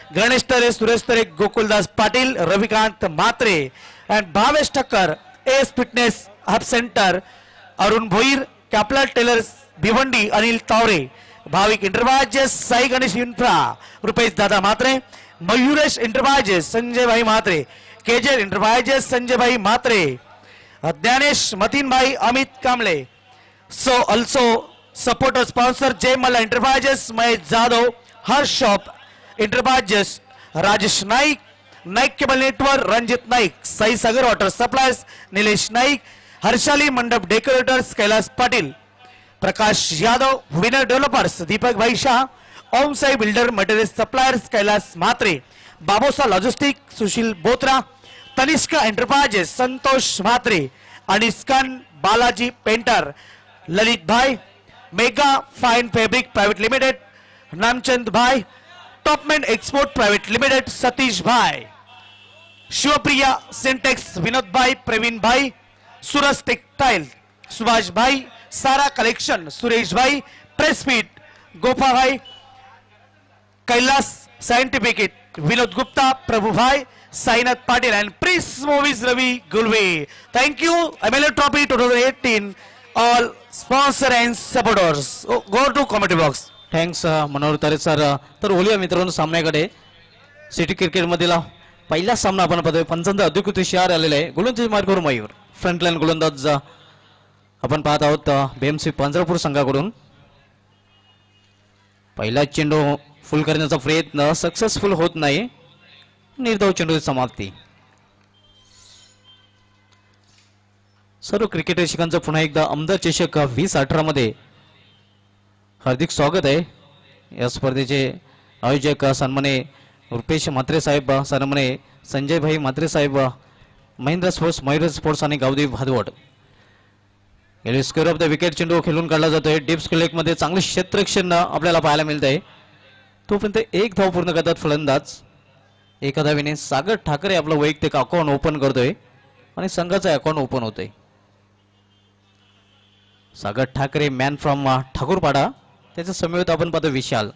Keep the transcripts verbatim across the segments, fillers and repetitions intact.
Ganesh Tare, Suresh Tare, Gokuldas Patil, Ravikant Mhatre and Bhavesh Thakkar, S fitness hub centre, Arun Bhoir, कॅपलर tailors Bhiwandi, Anil Taware, Bhavik enterprises, Sai Ganesh infra, Rupesh Dada Mhatre, Mayuresh enterprises, Sanjay bhai Mhatre, केजेर enterprises, Sanjay bhai Mhatre, Gyanesh Mateen भाई, Amit Kamble. So also supporter sponsor Jay Malla Enterprises, Mahesh Jadhav, Harsh Shop Enterprises, Rajesh Naik, Naik Cable Network, Ranjit Naik, Sai Sagar Water Supplies, Nilesh Naik, Harshali Mandap Decorators, Kailas Patil, Prakash Yadav, Winner Developers, Deepak Bhai Shah, Om Sai Builder Materials Suppliers, Kailas Mhatre, Babosa Logistics, Sushil Botra, Tanishka Enterprises, Santosh Mhatre, Aniskan Balaji Painter, Lalit bhai, mega fine fabric private limited, Namchand bhai, Topman export private limited, Satish bhai, Shivpriya syntax, विनोद भाई, प्रवीण भाई, Suraj textile, Subhash भाई, सारा collection, Suresh भाई, press meet, Gopa bhai, Kailas scientific, Vinod Gupta, Prabhu bhai, Sainath Patil and prince movies Ravi Gulve. Thank you. MLA trophy twenty eighteen all sponsor and supporters. Oh, go to committee box. Thanks Manohar Tare sir. तर बोलूया मित्रांनो सामन्याकडे. City cricket मधील पहिला सामना आपण पाहतोय. पंचांचा अधिकृत इशारा आलेला आहे. गोलंदाजी मार्गावर मयूर, फ्रंटलाईन गोलंदाज आपण पाहत आहोत बीएमसी पंजरापूर संघाकडून. पहिला चेंडू फुल करण्याचा प्रयत्न सक्सेसफुल होत नाही. निर्धाव चेंडूची समाप्ती. सर्व क्रिकेट रसिकांचं पुन्हा एकदा आमदार चषक वीस अठरा मध्ये हार्दिक स्वागत आहे. या स्पर्धेचे आयोजक सन्माने रुपेश म्हात्रे साहेब, सन्माने संजय भाई म्हात्रे साहेब, महिंद्रा स्पोर्ट्स, मयूर स्पोर्ट्स आणि गावदेवी भादवड. यावेळी स्क्वेअर ऑफ द विकेट चेंडू खेळून काढला जातोय. डीप स्क्वेअर मध्ये चांगले क्षेत्ररक्षण आपल्याला पाहायला मिळत आहे. तोपर्यंत एक धाव पूर्ण करतात फलंदाज. एका धावेने सागर ठाकरे आपलं वैयक्तिक अकाउंट ओपन करतोय आणि संघाचं अकाउंट ओपन होतोय. सागर ठाकरे मॅन फ्रॉम ठाकूरपाडा, त्याच्या समवेत आपण पाहतो विशाल.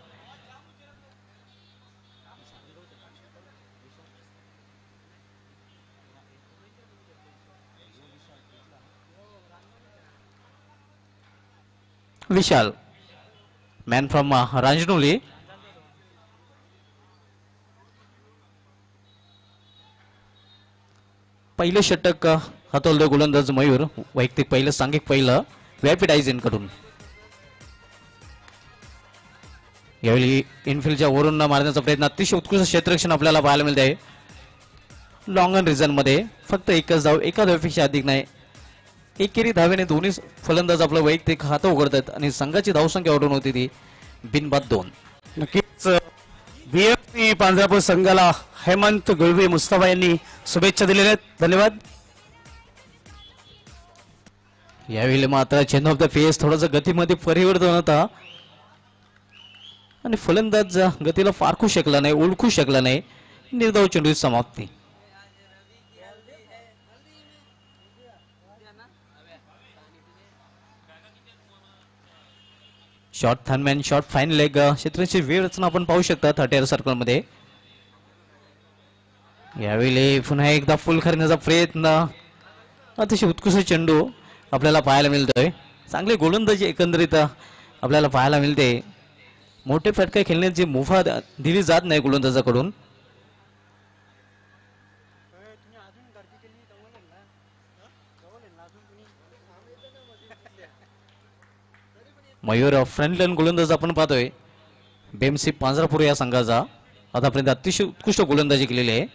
विशाल मॅन फ्रॉम रांजनोली. पहिले षटक हातोलतो गोलंदाज मयूर, वैयक्तिक पहिलं, सांघिक पहिलं व्हीआयपी डायझन कडून. यावेळी इनफिल्डच्या वरून मारण्याचा प्रयत्न, अतिशय उत्कृष्ट क्षेत्ररक्षण आपल्याला पाहायला मिळत आहे. लॉंग अन रिझन मध्ये फक्त एकच धाव, एका धावेपेक्षा अधिक नाही. एकेरी धावेने दोन्ही फलंदाज आपलं वैयक्तिक हात उघडतात आणि संघाची धावसंख्या वाढून होती ती बिनबाद दोन. नक्कीच बीएमसी पांढरापूर संघाला हेमंत गुळवे मुस्तफा यांनी शुभेच्छा दिलेल्या आहेत. धन्यवाद. यावेळी मात्र चेंज ऑफ द फेस थोडंसं गतीमध्ये परिवर्तन होता आणि फलंदाज गतीला फारकू शकला नाही, ओळखू शकला नाही. निर्धाव चेंडूची समाप्ती. Short third man, short fine leg क्षेत्राची वेळ रचना आपण पाहू शकता थर्टी सर्कल मध्ये. यावेळी पुन्हा एकदा फुल करण्याचा प्रयत्न, अतिशय उत्कृष्ट चेंडू आपल्याला पाहायला मिळतोय. चांगले गोलंदाजी एकंदरीत आपल्याला पाहायला मिळते. मोठे फटका खेळण्याची मुभा दिली जात नाही गोलंदाजाकडून. मयूर फ्रंटलाईन गोलंदाज आपण पाहतोय बीएमसी पांजरापूर या संघाचा. आतापर्यंत अतिशय उत्कृष्ट गोलंदाजी केलेली आहे.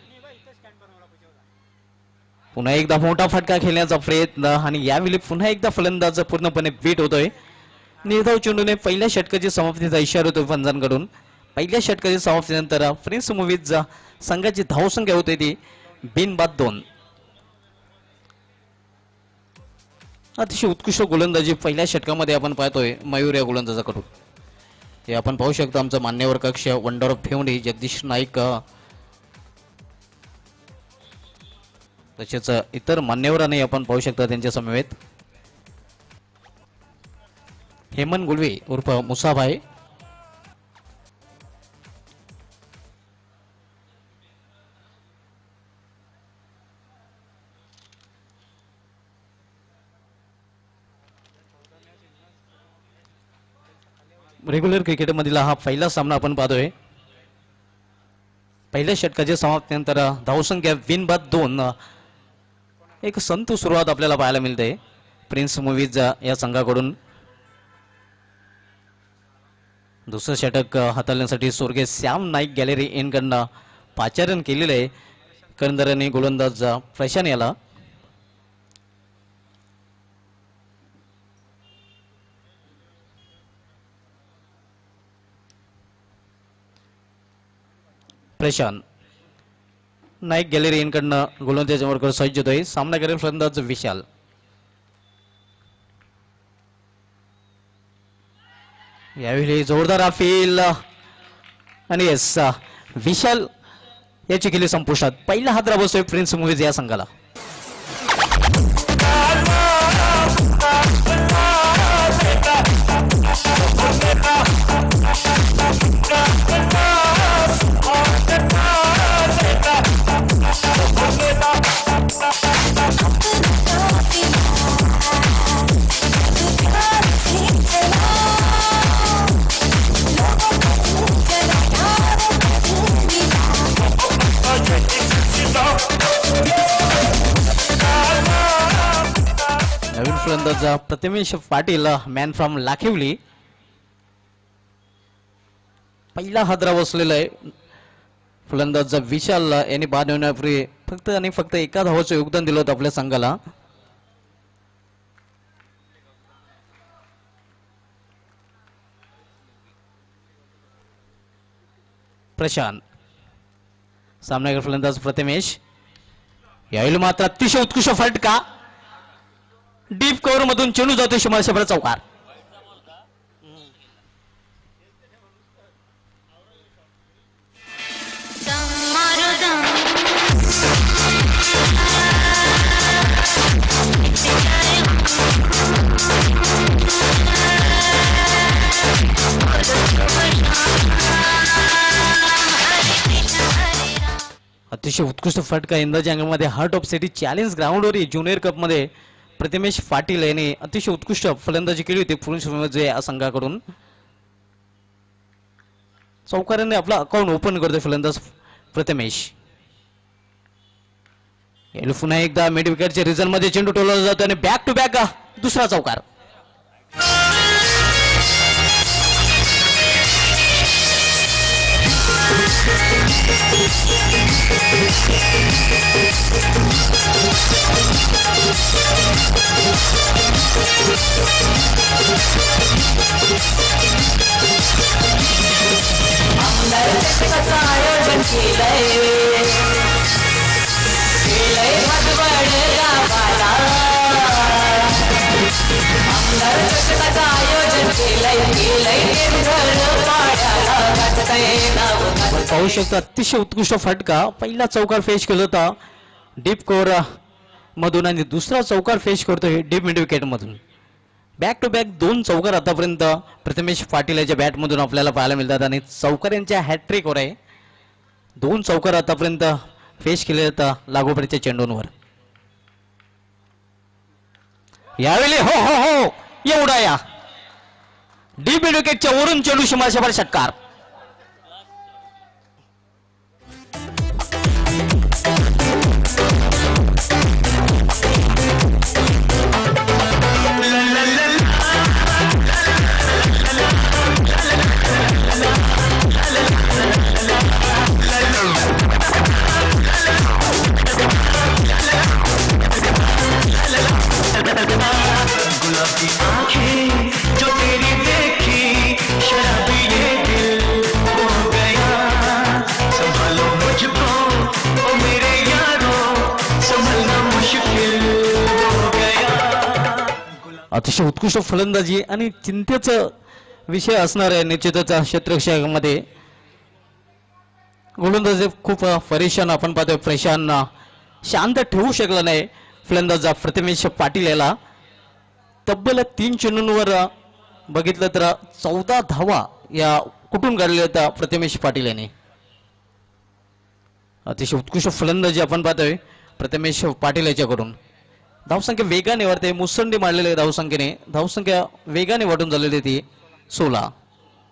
पुन्हा एकदा मोठा फटका खेळण्याचा प्रयत्न आणि यावेळी पुन्हा एकदा फलंदाज पूर्णपणे बीट होतोय. निर्धाव चेंडूने पहिल्या षटकाची समाप्तीचा इशारा होतोय पंजांकडून. पहिल्या षटकाची समाप्तीनंतर प्रिन्स मूवीज संघाची धावसंख्या होते ती बिनबाद दोन. अतिशय उत्कृष्ट गोलंदाजी पहिल्या षटकामध्ये आपण पाहतोय मयूर या गोलंदाजाकडून. हे आपण पाहू शकतो आमचं मान्यवर कक्ष वंडर ऑफ भिवंडी जगदीश नाईक, तसेच इतर मान्यवरांनी आपण पाहू शकता त्यांच्या समवेत हेमंत गुलवे उर्फ मुसाभाई, रेग्युलर क्रिकेटमधील हा पहिला सामना आपण पाहतोय. पहिल्या षटकाच्या समाप्तीनंतर धावसंख्या विन बाद दोन, एक संतू सुरुवात आपल्याला पाहायला मिळते प्रिन्स मूवीज या संघाकडून. दुसरं षटक हाताळण्यासाठी स्वर्गीय श्याम नाईक गॅलरी इनकडनं पाचारण केलेलं आहे करंदराने गोलंदाज प्रशांत याला. प्रशांत नाईक गॅलरी इनकडनं गोलंदाजाच्या वर्गावर सज्ज होतोय. सामना करेल फलंदाज विशाल. यावेळी जोरदार अपील आणि येस विशाल याची केली संपुष्टात. पहिला हादरा बसतोय प्रिन्स मूवीज या संघाला. नवीन फलंदाज प्रतिमेश पाटील मॅन फ्रॉम लाखिवली. पहिला हादरा बसलेला आहे. फलंदाज विशाल यांनी बाद होण्यापूर्वी फक्त आणि फक्त एका धावाचं योगदान दिलं होतं आपल्या संघाला. प्रशांत सामनावीर फलंदाज प्रतिमेश. यावेळी मात्र अतिशय उत्कृष्ट फटका डीप कव्हर मधून चेंडू जातो शिमाशेवर चौकार. अतिशय उत्कृष्ट फटका इंदाजी अंगामध्ये हार्ट ऑफ सिटी चॅलेंज ग्राउंडवर ज्युनियर कप मध्ये प्रतिमेश पाटील यांनी अतिशय उत्कृष्ट फलंदाजी केली होती पुरुष या संघाकडून. चौकाराने आपला अकाउंट ओपन करतोय फलंदाज प्रतिमेश. पुन्हा एकदा मिड विकेटच्या रिझन मध्ये चेंडू टोलवला जातो आणि बॅक टू बॅक दुसरा चौकार. आयोजन केलंय पाहू शकता अतिशय उत्कृष्ट फटका. पहिला चौकार फेस केला होता डीप कव्हर मधून आणि दुसरा चौकार फेस करतोय डीप मिड विकेट मधून. बॅक टू बॅक दोन चौकार आतापर्यंत प्रतिमेश पाटील याच्या बॅट मधून आपल्याला पाहायला मिळतात आणि चौकार यांच्या हॅट्रिकवर आहे. दोन चौकार आतापर्यंत फेस केले जातात लागोपाठच्या चेंडूंवर. यावेळी हो हो हो एवढा या डीप मिड विकेटच्या वरून चेंडू शिमाशावर षटकार. अतिशय उत्कृष्ट फलंदाजी आणि चिंतेचा विषय असणार आहे निश्चितच क्षेत्ररक्षकामध्ये. गोलंदाज खूप परेशान आपण पाहतोय. प्रशांत शांत ठेवू शकला नाही फलंदाज प्रतिमेश पाटील याला. तब्बल तीन चेंडूंवर बघितलं तर चौदा धावा या कुठून काढल्या होत्या प्रतिमेश पाटील यांनी. अतिशय उत्कृष्ट फलंदाजी आपण पाहतोय प्रतिमेश पाटील याच्याकडून. धावसंख्या वेगाने वाढते. मुसंडी मारलेले धावसंख्येने धावसंख्या वेगाने वाढून झालेली ती सोळा.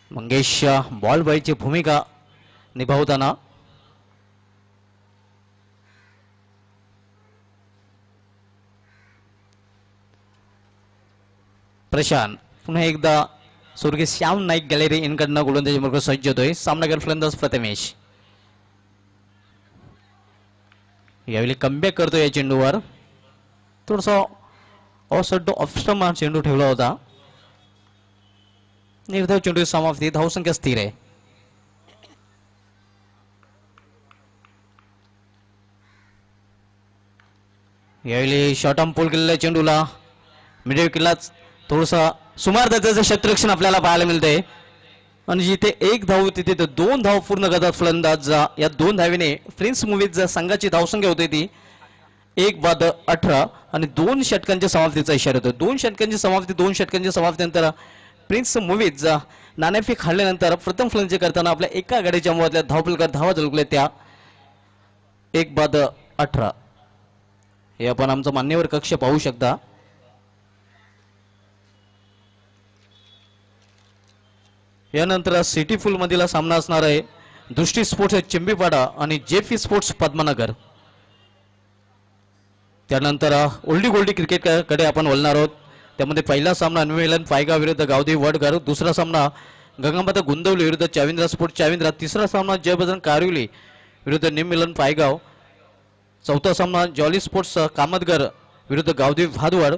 मंगेश बॉल बॉयची भूमिका निभावताना प्रशांत पुन्हा एकदा स्वर्गीय श्याम नाईक गॅलरी इनकडनं गोलंदाजी मार्ग सज्ज होतोय. सामनागर फलंदाज प्रथमेश यावेळी कमबॅक करतो. या चेंडूवर थोडासा ऑसड ऑफस्टम चेंडू ठेवला होता. निर्धाव चेंडू समाप्ती. धावसंख्या स्थिर आहे. यावेळी शॉर्ट आर्म पोल केलेल्या चेंडूला मिडल विकेटलाच थोडंसं सुमार दर्जाचं क्षेत्ररक्षण आपल्याला पाहायला मिळतंय. आणि जिथे एक धाव तिथे दोन धाव पूर्ण करतात फलंदाज. या दोन धावीने प्रिन्स मूवीज संघाची धावसंख्या होती ती एक बाद अठरा आणि दोन षटकांच्या समाप्तीचा इशारा होतो. दोन षटकांची समाप्ती दोन षटकांच्या समाप्तीनंतर प्रिन्स मूवीज नाणेफेक हारल्यानंतर प्रथम फलंदाजी करताना आपल्या एका गाडीच्या मुळातल्या धावफलकात धावा झळकल्या त्या एक बाद अठरा. हे आपण आमचा मान्यवर कक्ष पाहू शकता. यानंतर सिटी फुल मधील सामना असणार आहे दृष्टी स्पोर्ट्स चिंबीपाडा आणि जेफी स्पोर्ट्स पद्मनगर. त्यानंतर ओल्डी गोल्डी क्रिकेट कडे आपण वळणार आहोत. त्यामध्ये पहिला सामना अन्वेलन पायगाव विरुद्ध गावदेवी वडघर. दुसरा सामना गंगामाता गुंदवली विरुद्ध चाविंद्रा स्पोर्ट्स चाविंद्रा. तिसरा सामना जयबजरंग कारिवली विरुद्ध निममिलन पायगाव. चौथा सामना जॉली स्पोर्ट्स कामतगर विरुद्ध गावदेवी भादवड.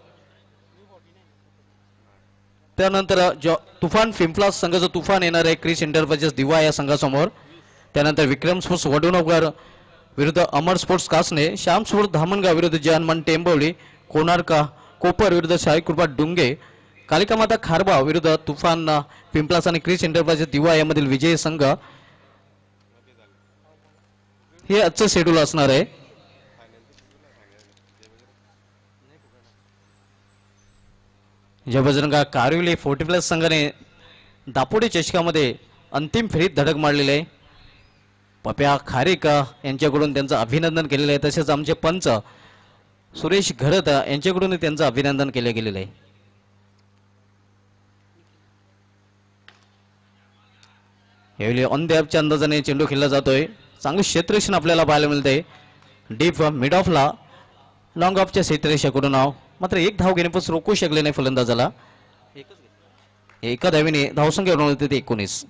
त्यानंतर तुफान पिंपला संघाचं तुफान येणार आहे क्रिस एंटरप्राइजेस दिवा या संघासमोर. त्यानंतर विक्रम स्पोर्ट्स वडोनगर विरुद्ध अमर स्पोर्ट्स कासने. श्याम स्पोर्ट्स धामणगाव विरुद्ध जयनमन टेंबवली. कोणार्का कोपर विरुद्ध शाही कृपा डुंगे. कालिका माता खारबा विरुद्ध तुफान पिंपलास आणि क्रिस एंटरप्राइजेस दिवा यामधील विजयी संघ. हे आजचं शेड्यूल असणार आहे. जयबजरंगा कारिवली फोर्टी प्लस संघाने दापोडी चषकामध्ये अंतिम फेरीत धडक मारलेली आहे. पप्या खारेक यांच्याकडून त्यांचं अभिनंदन केलेलं आहे. तसेच आमचे पंच सुरेश घरत यांच्याकडून त्यांचं अभिनंदन केले गेलेलं आहे. यावेळी ऑन द ॲपच्या अंदाजाने चेंडू खेळला जातोय. चांगलं क्षेत्ररक्षण आपल्याला पाहायला मिळतंय. डीप मिड ऑफला लॉंग ऑफच्या क्षेत्ररेषेकडून नाव मात्र एक धाव घेण्यापासून रोखू शकले नाही फलंदाजाला. एका धावीने धावसंख्या होती ते एकोणीस.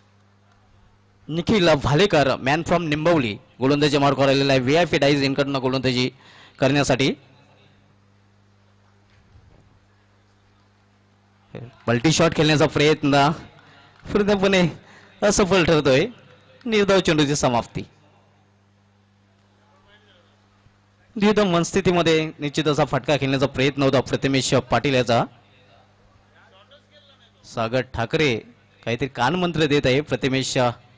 निखिल भालेकर मॅन फ्रॉम निंबवली गोलंदाजी मार्ग राहिलेला आहे. व्ही आय पी डाईज इनकडनं गोलंदाजी करण्यासाठी. पलटी शॉट खेळण्याचा प्रयत्न पूर्णपणे असफल ठरतोय. निर्धाव चेंडूची समाप्ती. द्विधा मनस्थितीमध्ये निश्चित असा फटका खेळण्याचा प्रयत्न होता प्रथमेश पाटील याचा. सागर ठाकरे काहीतरी कानमंत्र देत आहे प्रथमेश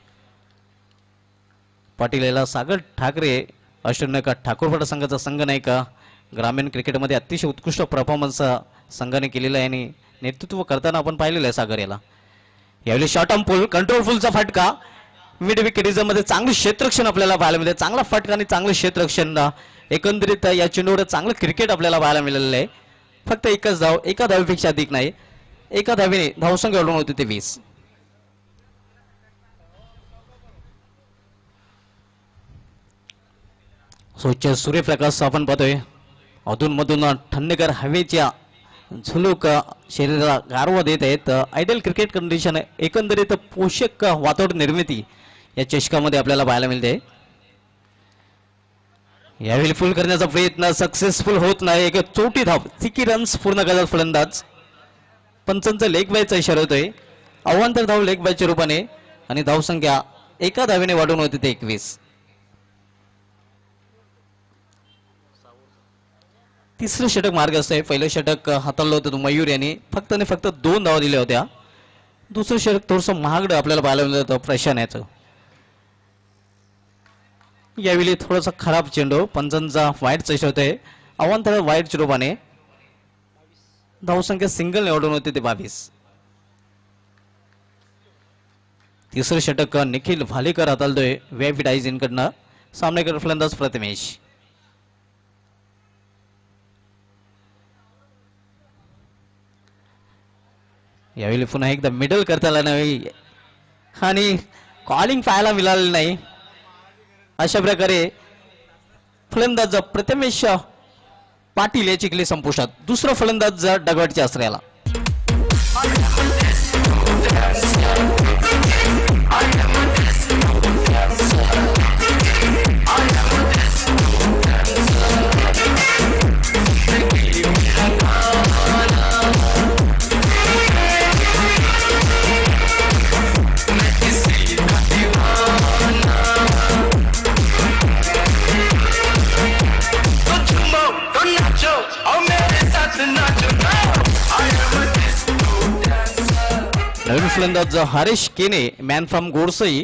पाटील याला. सागर ठाकरे अष्टनायका ठाकूरपाडा संघाचा संघ नाही का ग्रामीण क्रिकेटमध्ये अतिशय उत्कृष्ट परफॉर्मन्स संघाने केलेला आहे आणि नेतृत्व करताना आपण पाहिलेलं आहे सागर याला. यावेळी शॉर्ट आर्म पुल कंट्रोलफुलचा फटका मिड विकेटिझम मध्ये चांगलं क्षेत्ररक्षण आपल्याला पाहायला मिळते. चांगला फटका आणि चांगलं क्षेत्ररक्षण. एकंदरीत या चेंडूवर चांगलं क्रिकेट आपल्याला पाहायला मिळालेलं आहे. फक्त एकच धाव एका धावीपेक्षा अधिक नाही. एका धावीने धावसंख्या ओढून होती ते वीस. स्वच्छ सूर्यप्रकाश आपण पाहतोय. अधून मधून थंडगार हवेच्या झुलूक शरीराला गारवा देत आहेत. आयडियल क्रिकेट कंडिशन एकंदरीत पोषक वातावरण निर्मिती या चषकामध्ये आपल्याला पाहायला मिळते. यावेळी फुल करण्याचा प्रयत्न सक्सेसफुल होत नाही. एक चौटी धाव तिकी रन्स पूर्ण करतात फलंदाज. पंचांचा लेग बायचा इशारा होतोय. अवांतर धाव लेग बायच्या रूपाने आणि धावसंख्या एका धावेने वाढवून होती ते एकवीस. तिसरं षटक मार्ग असतंय. पहिलं षटक हाताळलं होतं मयूर यांनी फक्त आणि फक्त दोन धावा दिल्या होत्या. दुसरं षटक थोडंसं महागडं आपल्याला पाहायला मिळत होतं प्रशांत याचं. यावेळी थोडासा खराब चेंडू पंचांचा वाईटचा इशारा होतोय. अवांतर वाईटच्या रूपाने धावसंख्या सिंगल निवडून होते ते बावीस. तिसरं षटक निखिल भालेकर हाताळतोय व्हीआयपी डाईज इनकडनं. सामनेकर फलंदाज प्रथमेश. यावेळी पुन्हा एकदा मिडल करता आला नाही आणि कॉलिंग पाहायला मिळालं नाही. अशा प्रकारे फलंदाज प्रथमेश पाटील याची केली संपुष्टात. दुसरा फलंदाज डगवाटच्या आश्रयाला. नवीन फलंदाज हरीश केने मॅन फ्रॉम गोडसई.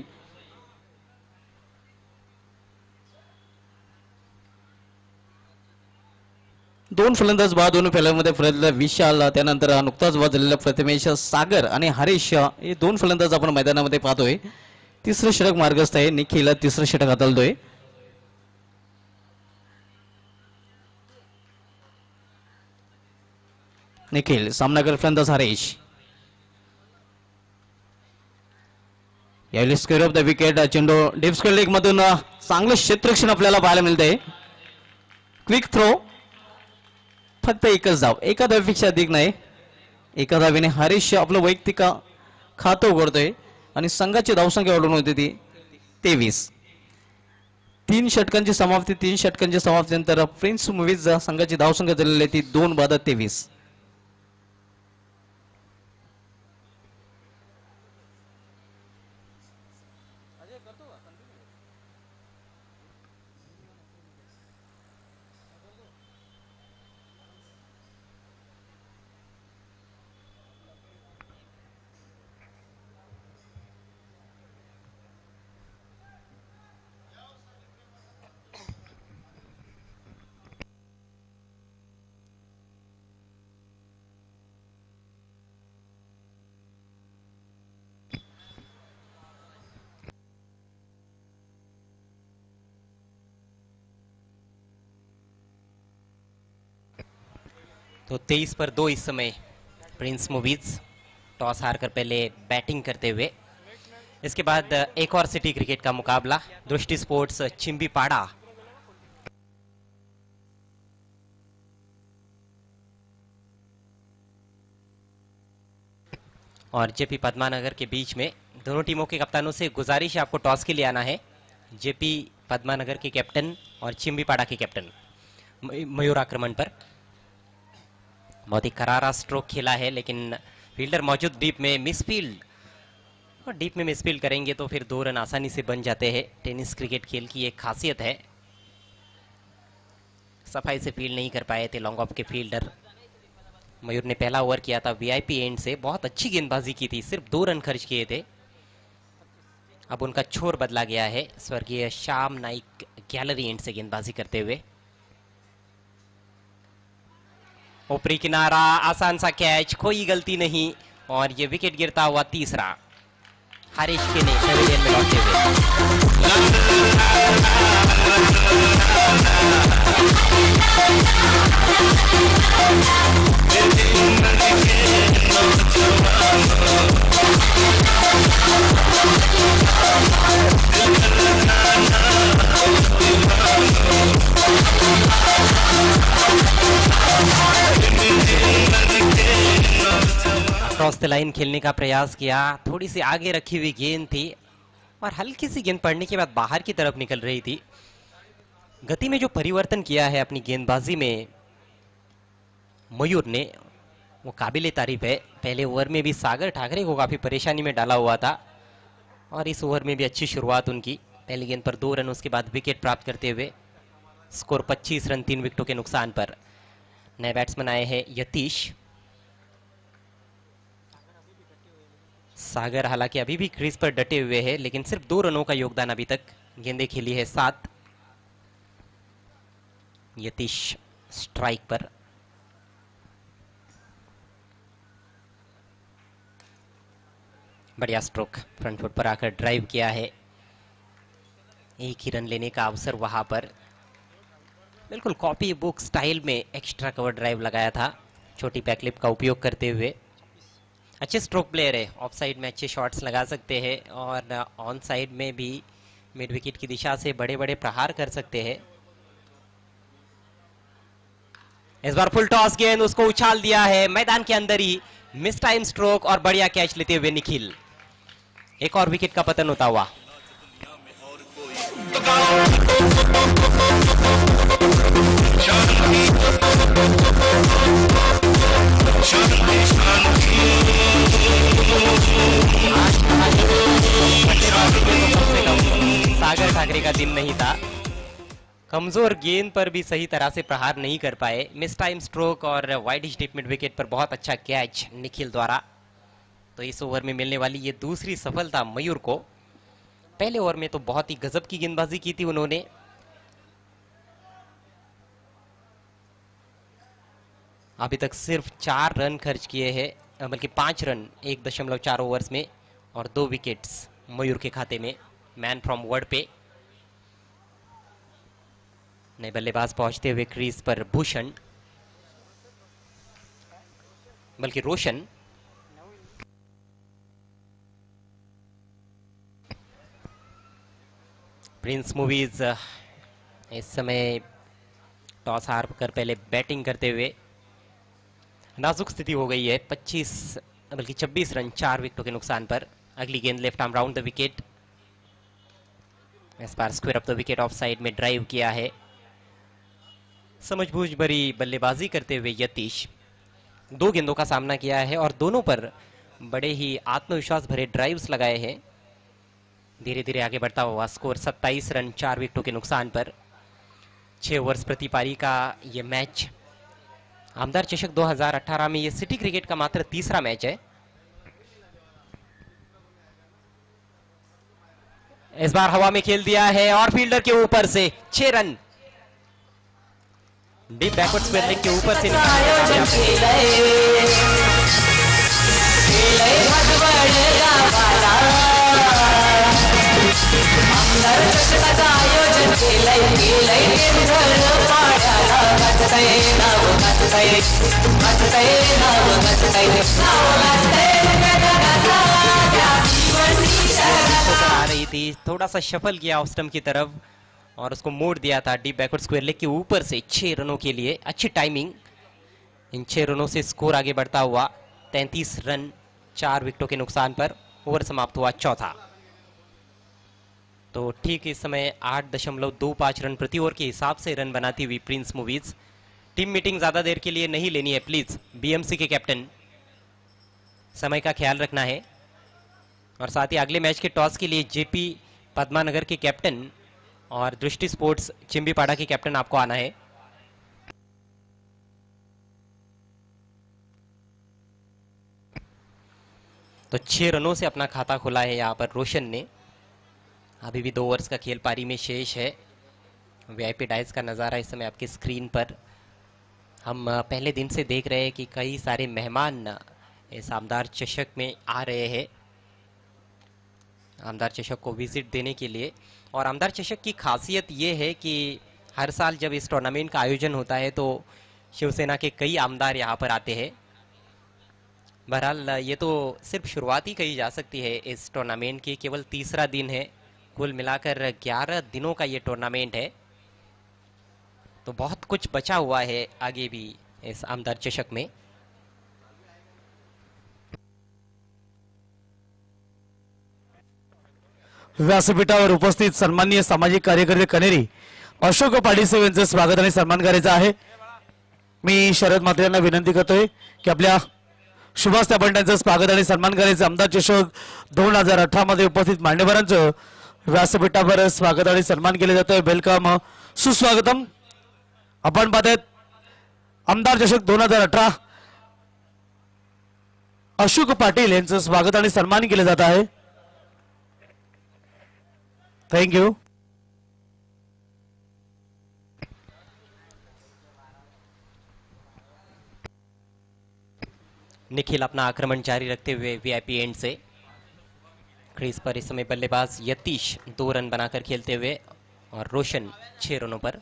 दोन फलंदाज बाद दोन फलंदामध्ये फलंदाज विशाल, त्यानंतर नुकताच बाद झालेला प्रथमेश सागर आणि हरीश हे दोन फलंदाज आपण मैदानामध्ये पाहतोय. तिसरं षटक मार्गस्थ आहे. निखिल तिसरं षटक हाताळतोय. निखिल सामनाकर फलंदाज हरीश. यावेळी स्क्वेअर ऑफ द विकेट. चेंडू डीप स्क्वेअर लेग मधून चांगलं क्षेत्ररक्षण आपल्याला पाहायला मिळतंय. Quick throw. फक्त एकच धाव, एका धावीपेक्षा अधिक नाही. एका धावीने हरीश आपलं वैयक्तिक खातं उघडतोय आणि संघाची धावसंख्या वाढवून होती ती तेवीस. तीन षटकांची समाप्ती तीन षटकांची समाप्तीनंतर प्रिन्स मूव्हीज संघाची धावसंख्या झालेली आहे ती दोन बाद तेवीस. तो तेईस पर दो इस समय प्रिंस मूवीज टॉस हारकर पहले बैटिंग करते हुए. इसके बाद एक और सिटी क्रिकेट का मुकाबला दृष्टि स्पोर्ट्स चिंबीपाड़ा और जेपी पद्मानगर के बीच में. दोनों टीमों के कप्तानों से गुजारिश है आपको टॉस के लिए आना है. जेपी पद्मानगर के कैप्टन और चिंबीपाड़ा के कैप्टन मयूर आक्रमण पर. बहुत ही करारा स्ट्रोक खेला है लेकिन फील्डर मौजूद डीप में मिसफील्ड. और डीप में मिसफील्ड करेंगे तो फिर दो रन आसानी से बन जाते हैं. टेनिस क्रिकेट खेल की एक खासियत है. सफाई से फील्ड नहीं कर पाए थे लॉन्ग ऑफ के फील्डर. मयूर ने पहला ओवर किया था वीआईपी एंड से. बहुत अच्छी गेंदबाजी की थी. सिर्फ दो रन खर्च किए थे. अब उनका छोर बदला गया है. स्वर्गीय श्याम नाइक गैलरी एंड से गेंदबाजी करते हुए. ऊपरी किनारा आसान सा कैच, कोई गलती नहीं और ये विकेट गिरता हुआ तीसरा. हरीश के ने पेविलियन में लौटते क्रॉस द लाइन खेलने का प्रयास किया. थोड़ी सी आगे रखी हुई गेंद थी और हल्की सी गेंद पड़ने के बाद बाहर की तरफ निकल रही थी. गति में जो परिवर्तन किया है अपनी गेंदबाजी में मयूर ने वो काबिले तारीफ है. पहले ओवर में भी सागर ठाकरे को काफी परेशानी में डाला हुआ था और इस ओवर में भी अच्छी शुरुआत उनकी. पहली गेंद पर दो रन, उसके बाद विकेट प्राप्त करते हुए स्कोर पच्चीस रन तीन विकेटों के नुकसान पर. नए बैट्समैन आए हैं यतीश. सागर हालांकि अभी भी क्रीज पर डटे हुए हैं लेकिन सिर्फ दो रनों का योगदान अभी तक. गेंदें खेली है सात. यतीश स्ट्राइक पर. बढ़िया स्ट्रोक, फ्रंट फुट पर आकर ड्राइव किया है. एक ही रन लेने का अवसर वहां पर. बिल्कुल कॉपी बुक स्टाइल में एक्स्ट्रा कवर ड्राइव लगाया था छोटी पैकलिप का उपयोग करते हुए. अच्छे स्ट्रोक प्लेयर है, ऑफ साइड में अच्छे शॉट्स लगा सकते हैं और ऑन साइड में भी मिड विकेट की दिशा से बड़े बड़े प्रहार कर सकते हैं। इस बार फुल टॉस गेंद उसको उछाल दिया है मैदान के अंदर ही, मिस टाइम स्ट्रोक और बढ़िया कैच लेते हुए निखिल। एक और विकेट का पतन होता हुआ। सागर ठाकरे का दिन नहीं था, कमजोर गेंद पर भी सही तरह से प्रहार नहीं कर पाए। मिस टाइम स्ट्रोक और वाइड डिप मिड विकेट पर बहुत अच्छा कैच निखिल द्वारा। तो इस ओवर में मिलने वाली ये दूसरी सफलता मयूर को। पहले ओवर में तो बहुत ही गजब की गेंदबाजी की थी उन्होंने, अभी तक सिर्फ चार रन खर्च किए हैं, बल्कि पांच रन एक दशमलव चार ओवर्स में और दो विकेट्स मयूर के खाते में। मैन फ्रॉम वर्ड पे नए बल्लेबाज पहुंचते हुए क्रीज पर भूषण, बल्कि रोशन। प्रिंस मूवीज इस समय टॉस हार कर पहले बैटिंग करते हुए, नाजुक स्थिति हो गई है। पच्चीस बल्कि छब्बीस रन चार विकेटों के नुकसान पर। अगली गेंद left arm round the wicket, इस बार square off the wicket off side में ड्राइव किया है। समझबूझ भरी बल्लेबाजी करते हुए यतीश दो गेंदों का सामना किया है और दोनों पर बड़े ही आत्मविश्वास भरे ड्राइव्स लगाए हैं। धीरे धीरे आगे बढ़ता हुआ स्कोर सत्ताईस रन चार विकेटों के नुकसान पर। छह ओवर्स प्रति पारी का ये मैच आमदार चषक दो हज़ार अठारह में ये सिटी क्रिकेट का मात्र तीसरा मैच है। इस बार हवा में खेल दिया है और फील्डर के ऊपर से छह run deep backward square leg के ऊपर से आ रही थी, थोड़ा सा शफल किया ऑफ स्टंप की तरफ और उसको मोड़ दिया था डीप बैकवर्ड स्क्वायर लेग के ऊपर से छह रनों के लिए। अच्छी टाइमिंग, इन छह रनों से स्कोर आगे बढ़ता हुआ तैंतीस रन चार विकेटों के नुकसान पर। ओवर समाप्त हुआ चौथा। तो ठीक इस समय आठ दशमलव दो पाँच रन प्रति ओवर के हिसाब से रन बनाती हुई प्रिंस मूवीज। टीम मीटिंग ज्यादा देर के लिए नहीं लेनी है प्लीज, बीएमसी के कैप्टन, समय का ख्याल रखना है। और साथ ही अगले मैच के टॉस के लिए जेपी पद्मानगर के कैप्टन और दृष्टि स्पोर्ट्स चिंबीपाड़ा के कैप्टन आपको आना है। तो छह रनों से अपना खाता खुला है यहां पर रोशन ने। अभी भी दो ओवर्स का खेल पारी में शेष है। वीआईपी डाइस का नज़ारा इस समय आपकी स्क्रीन पर। हम पहले दिन से देख रहे हैं कि कई सारे मेहमान इस आमदार चषक में आ रहे हैं, आमदार चषक को विजिट देने के लिए। और आमदार चषक की खासियत ये है कि हर साल जब इस टूर्नामेंट का आयोजन होता है तो शिवसेना के कई आमदार यहाँ पर आते हैं। बहरहाल ये तो सिर्फ शुरुआत ही कही जा सकती है इस टूर्नामेंट की, केवल तीसरा दिन है। कुल मिलाकर ग्यारह दिनों का ये टूर्नामेंट है, तो बहुत कुछ बचा हुआ है आगे भी इस आमदार चषक में। व्यासपीठावर उपस्थित सन्माननीय सामाजिक कार्यकर्ते कनेरी अशोक पाटील साहेब यांचं स्वागत आणि सन्मान करायचा आहे। मी शरद म्हात्रे यांना विनंती करतोय की आपल्या सुभाष आपण त्यांचं स्वागत आणि सन्मान करायचं। आमदार चषक दोन हजार अठरा मध्ये उपस्थित मान्यवरांचं व्यासपीठावर स्वागत आणि सन्मान केले जातोय। वेलकम, सुस्वागतम। आपण पाहतायत आमदार चषक दोन हजार अठरा अशोक पाटील यांचं स्वागत आणि सन्मान केले जात आहे। Thank you. निखिल अपना आक्रमण जारी रखते हुए वीआईपी एंड से क्रीज पर इस समय बल्लेबाज यतीश दो रन बनाकर खेलते हुए और रोशन छह रनों पर।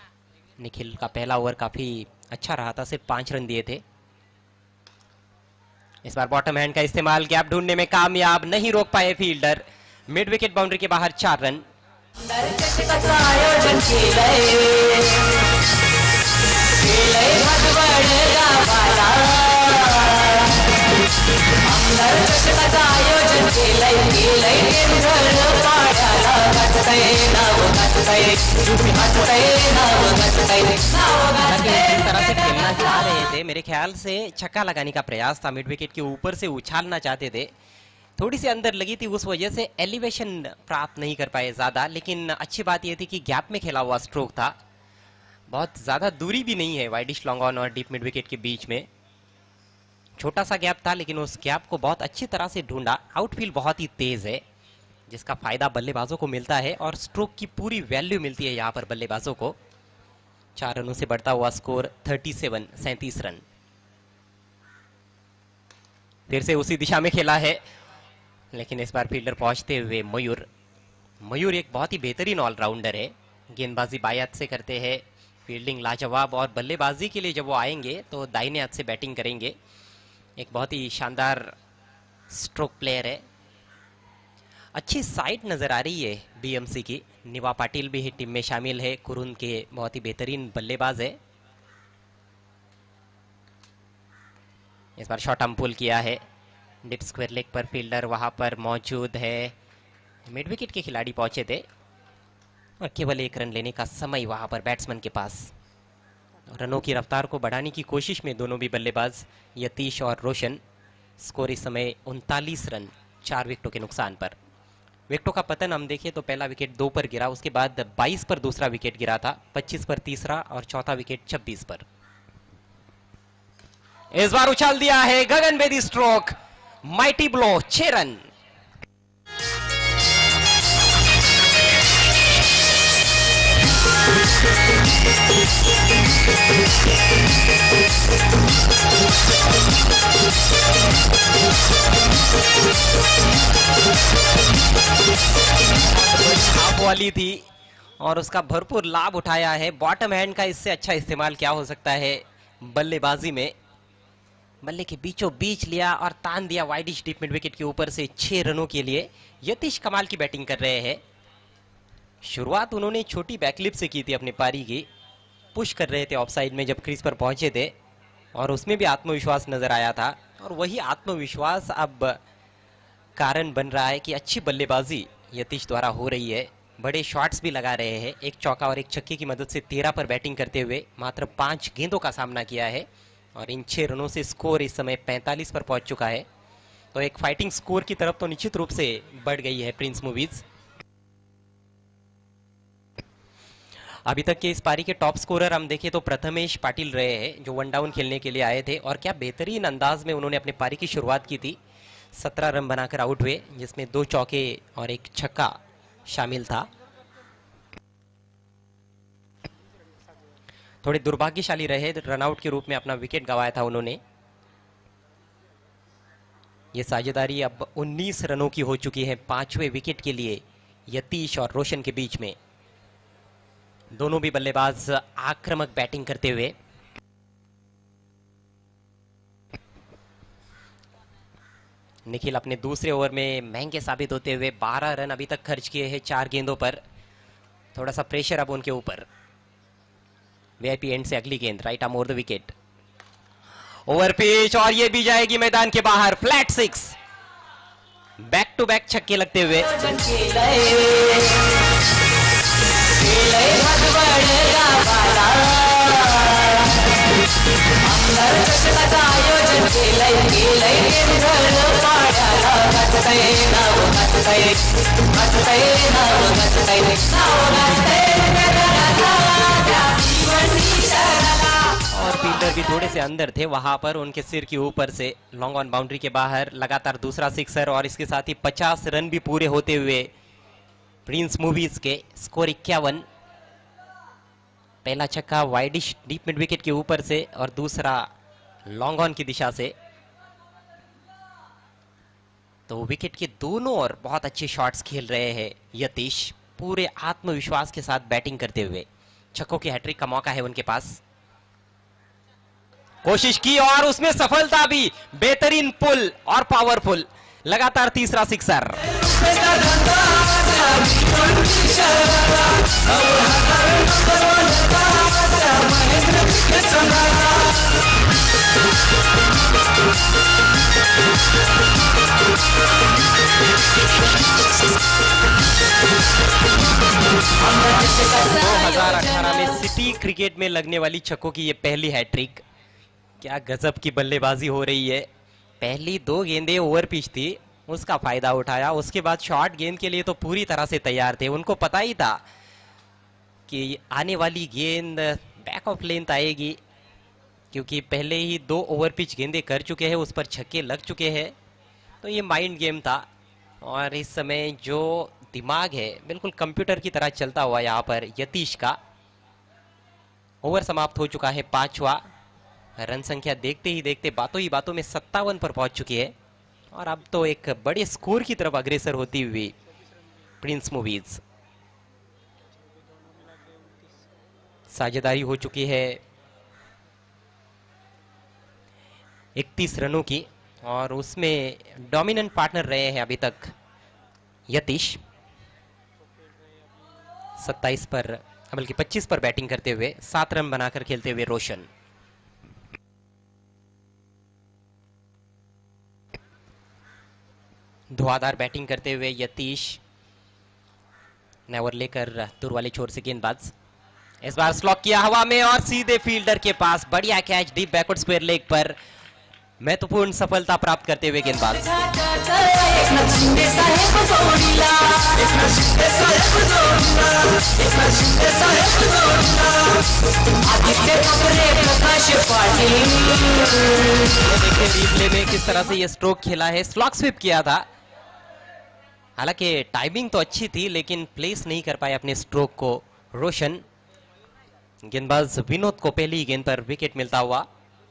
निखिल का पहला ओवर काफी अच्छा रहा था, सिर्फ पांच रन दिए थे। इस बार बॉटम हैंड का इस्तेमाल, गैप ढूंढने में कामयाब नहीं रोक पाए फील्डर। मिड विकेट बाउंड्री के बाहर चार रन। जिस तरह से खेलना चाह रहे थे, मेरे ख्याल से छक्का लगाने का प्रयास था, मिड विकेट के ऊपर से उछालना चाहते थे, थोड़ी सी अंदर लगी थी, उस वजह से एलिवेशन प्राप्त नहीं कर पाए ज्यादा। लेकिन अच्छी बात यह थी कि गैप में खेला हुआ स्ट्रोक था, बहुत ज्यादा दूरी भी नहीं है वाइडिश लॉन्ग ऑन और डीप मिड विकेट के बीच में। छोटा सा गैप था लेकिन उस गैप को बहुत अच्छी तरह से ढूंढा। आउटफील्ड बहुत ही तेज है जिसका फायदा बल्लेबाजों को मिलता है और स्ट्रोक की पूरी वैल्यू मिलती है यहाँ पर बल्लेबाजों को। चार रनों से बढ़ता हुआ स्कोर सैंतीस सैंतीस रन। फिर से उसी दिशा में खेला है लेकिन इस बार फील्डर पहुंचते हुए मयूर मयूर एक बहुत ही बेहतरीन ऑलराउंडर है। गेंदबाजी बाएं हाथ से करते हैं, फील्डिंग लाजवाब, और बल्लेबाजी के लिए जब वो आएंगे तो दाहिने हाथ से बैटिंग करेंगे। एक बहुत ही शानदार स्ट्रोक प्लेयर है। अच्छी साइड नजर आ रही है बीएमसी की। निवा पाटिल भी टीम में शामिल है, कुरुन के बहुत ही बेहतरीन बल्लेबाज है। इस बार शॉर्ट आर्म पुल किया है, डिप स्क्वायर लेग पर फील्डर वहां पर मौजूद है। मिड विकेट के खिलाड़ी पहुंचे थे और केवल एक रन लेने का समय वहां पर बैट्समैन के पास। रनों की रफ्तार को बढ़ाने की कोशिश में दोनों भी बल्लेबाज यतीश और रोशन। स्कोर इस समय उनतालीस रन, चार विकेटों के नुकसान पर। विकेटों का पतन हम देखें तो पहला विकेट दो पर गिरा, उसके बाद बाईस पर दूसरा विकेट गिरा था, पच्चीस पर तीसरा और चौथा विकेट छब्बीस पर। इस बार उछाल दिया है गगनभेदी स्ट्रोक, माइटी ब्लो, छह रन। हाफ वाली थी और उसका भरपूर लाभ उठाया है। बॉटम हैंड का इससे अच्छा इस्तेमाल क्या हो सकता है बल्लेबाजी में। बल्ले के बीचों बीच लिया और तान दिया वाइडिश डीप मिड विकेट के ऊपर से छह रनों के लिए। यतीश कमाल की बैटिंग कर रहे हैं। शुरुआत उन्होंने छोटी बैकलिप से की थी अपनी पारी की, पुश कर रहे थे ऑफ साइड में जब क्रीज पर पहुंचे थे और उसमें भी आत्मविश्वास नजर आया था। और वही आत्मविश्वास अब कारण बन रहा है कि अच्छी बल्लेबाजी यतीश द्वारा हो रही है। बड़े शॉट्स भी लगा रहे हैं, एक चौका और एक छक्के की मदद से तेरह पर बैटिंग करते हुए मात्र पांच गेंदों का सामना किया है और इन छह रनों से स्कोर इस समय पैंतालीस पर पहुंच चुका है। तो एक फाइटिंग स्कोर की तरफ तो निश्चित रूप से बढ़ गई है प्रिंस मूवीज। अभी तक के इस पारी के टॉप स्कोरर हम देखें तो प्रथमेश पाटिल रहे हैं, जो वन डाउन खेलने के लिए आए थे और क्या बेहतरीन अंदाज में उन्होंने अपने पारी की शुरुआत की थी। सत्रह रन बनाकर आउट हुए जिसमें दो चौके और एक छक्का शामिल था। थोड़े दुर्भाग्यशाली रहे, रनआउट के रूप में अपना विकेट गंवाया था उन्होंने। ये साझेदारी अब उन्नीस रनों की हो चुकी है पांचवें विकेट के लिए यतीश और रोशन के बीच में। दोनों भी बल्लेबाज आक्रामक बैटिंग करते हुए। निखिल अपने दूसरे ओवर में महंगे साबित होते हुए बारह रन अभी तक खर्च किए हैं चार गेंदों पर। थोड़ा सा प्रेशर अब उनके ऊपर। वीआईपी एंड से अगली गेंद right arm over the wicket, over pitch और ये भी जाएगी मैदान के बाहर। Flat six, back to back छक्के लगते हुए। और फील्डर भी थोड़े से अंदर थे वहां पर, उनके सिर के ऊपर से लॉन्ग ऑन बाउंड्री के बाहर लगातार दूसरा सिक्सर और इसके साथ ही पचास रन भी पूरे होते हुए प्रिंस मूवीज के। स्कोर इक्यावन। पहला छक्का वाइडिश डीप मिड विकेट के ऊपर से और दूसरा लॉन्ग ऑन की दिशा से। तो विकेट के दोनों ओर बहुत अच्छे शॉट्स खेल रहे हैं यतीश, पूरे आत्मविश्वास के साथ बैटिंग करते हुए। छक्कों की हैट्रिक का मौका है उनके पास। कोशिश की और उसमें सफलता भी, बेहतरीन पुल और पावरफुल, लगातार तीसरा सिक्सर। दो हज़ार अठारह में सिटी क्रिकेट में लगने वाली छक्कों की ये पहली हैट्रिक। क्या गजब की बल्लेबाजी हो रही है। पहली दो गेंदें ओवर पिच थी, उसका फायदा उठाया। उसके बाद शॉर्ट गेंद के लिए तो पूरी तरह से तैयार थे। उनको पता ही था कि आने वाली गेंद बैक ऑफ लेंथ आएगी, क्योंकि पहले ही दो ओवर पिच गेंदें कर चुके हैं, उस पर छक्के लग चुके हैं। तो ये माइंड गेम था और इस समय जो दिमाग है बिल्कुल कंप्यूटर की तरह चलता हुआ यहाँ पर यतीश का। ओवर समाप्त हो चुका है पांचवा। रन संख्या देखते ही देखते बातों ही बातों में सत्तावन पर पहुंच चुकी है और अब तो एक बड़े स्कोर की तरफ अग्रसर होती हुई प्रिंस मूवीज। साझेदारी हो चुकी है इकतीस रनों की और उसमें डोमिनेंट पार्टनर रहे हैं अभी तक यतीश। सत्ताईस पर बल्कि पच्चीस पर बैटिंग करते हुए सात रन बनाकर खेलते हुए रोशन। धुआंधार बैटिंग करते हुए यतीश, नेवर लेकर दूर वाले छोर से गेंदबाज। इस बार स्लॉक किया हवा में और सीधे फील्डर के पास, बढ़िया catch deep backward square leg पर, महत्वपूर्ण सफलता प्राप्त करते हुए गेंदबाज। देखिए रिप्ले में किस तरह से ये स्ट्रोक खेला है, स्लॉक स्वीप किया था। हालांकि टाइमिंग तो अच्छी थी लेकिन प्लेस नहीं कर पाए अपने स्ट्रोक को रोशन। गेंदबाज विनोद को पहली गेंद पर विकेट मिलता हुआ।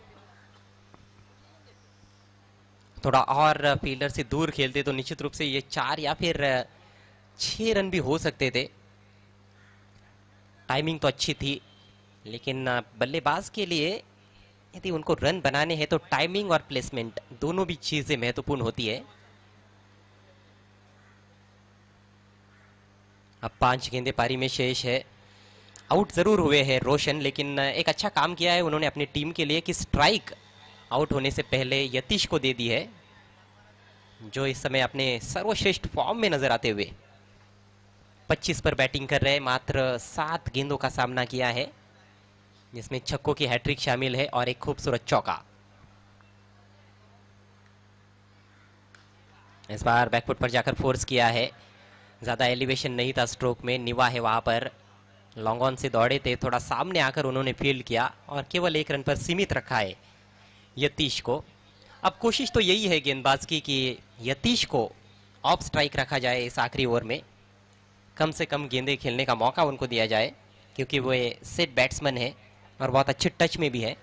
थोड़ा और फील्डर से दूर खेलते तो निश्चित रूप से ये चार या फिर छह रन भी हो सकते थे। टाइमिंग तो अच्छी थी लेकिन बल्लेबाज के लिए यदि उनको रन बनाने हैं तो टाइमिंग और प्लेसमेंट दोनों भी चीजें महत्वपूर्ण होती है। अब पांच गेंदे पारी में शेष है। आउट जरूर हुए हैं रोशन, लेकिन एक अच्छा काम किया है उन्होंने अपनी टीम के लिए कि स्ट्राइक आउट होने से पहले यतीश को दे दी है, जो इस समय अपने सर्वश्रेष्ठ फॉर्म में नजर आते हुए पच्चीस पर बैटिंग कर रहे। मात्र सात गेंदों का सामना किया है जिसमें छक्कों की हैट्रिक शामिल है और एक खूबसूरत चौका। इस बार बैकफुट पर जाकर फोर्स किया है, ज्यादा एलिवेशन नहीं था स्ट्रोक में, निवा है वहां पर। लॉन्ग ऑन से दौड़े थे, थोड़ा सामने आकर उन्होंने फील्ड किया और केवल एक रन पर सीमित रखा है यतीश को। अब कोशिश तो यही है गेंदबाज की कि यतीश को ऑफ स्ट्राइक रखा जाए इस आखिरी ओवर में, कम से कम गेंदे खेलने का मौका उनको दिया जाए, क्योंकि वो सेट बैट्समैन है और बहुत अच्छे टच में भी है।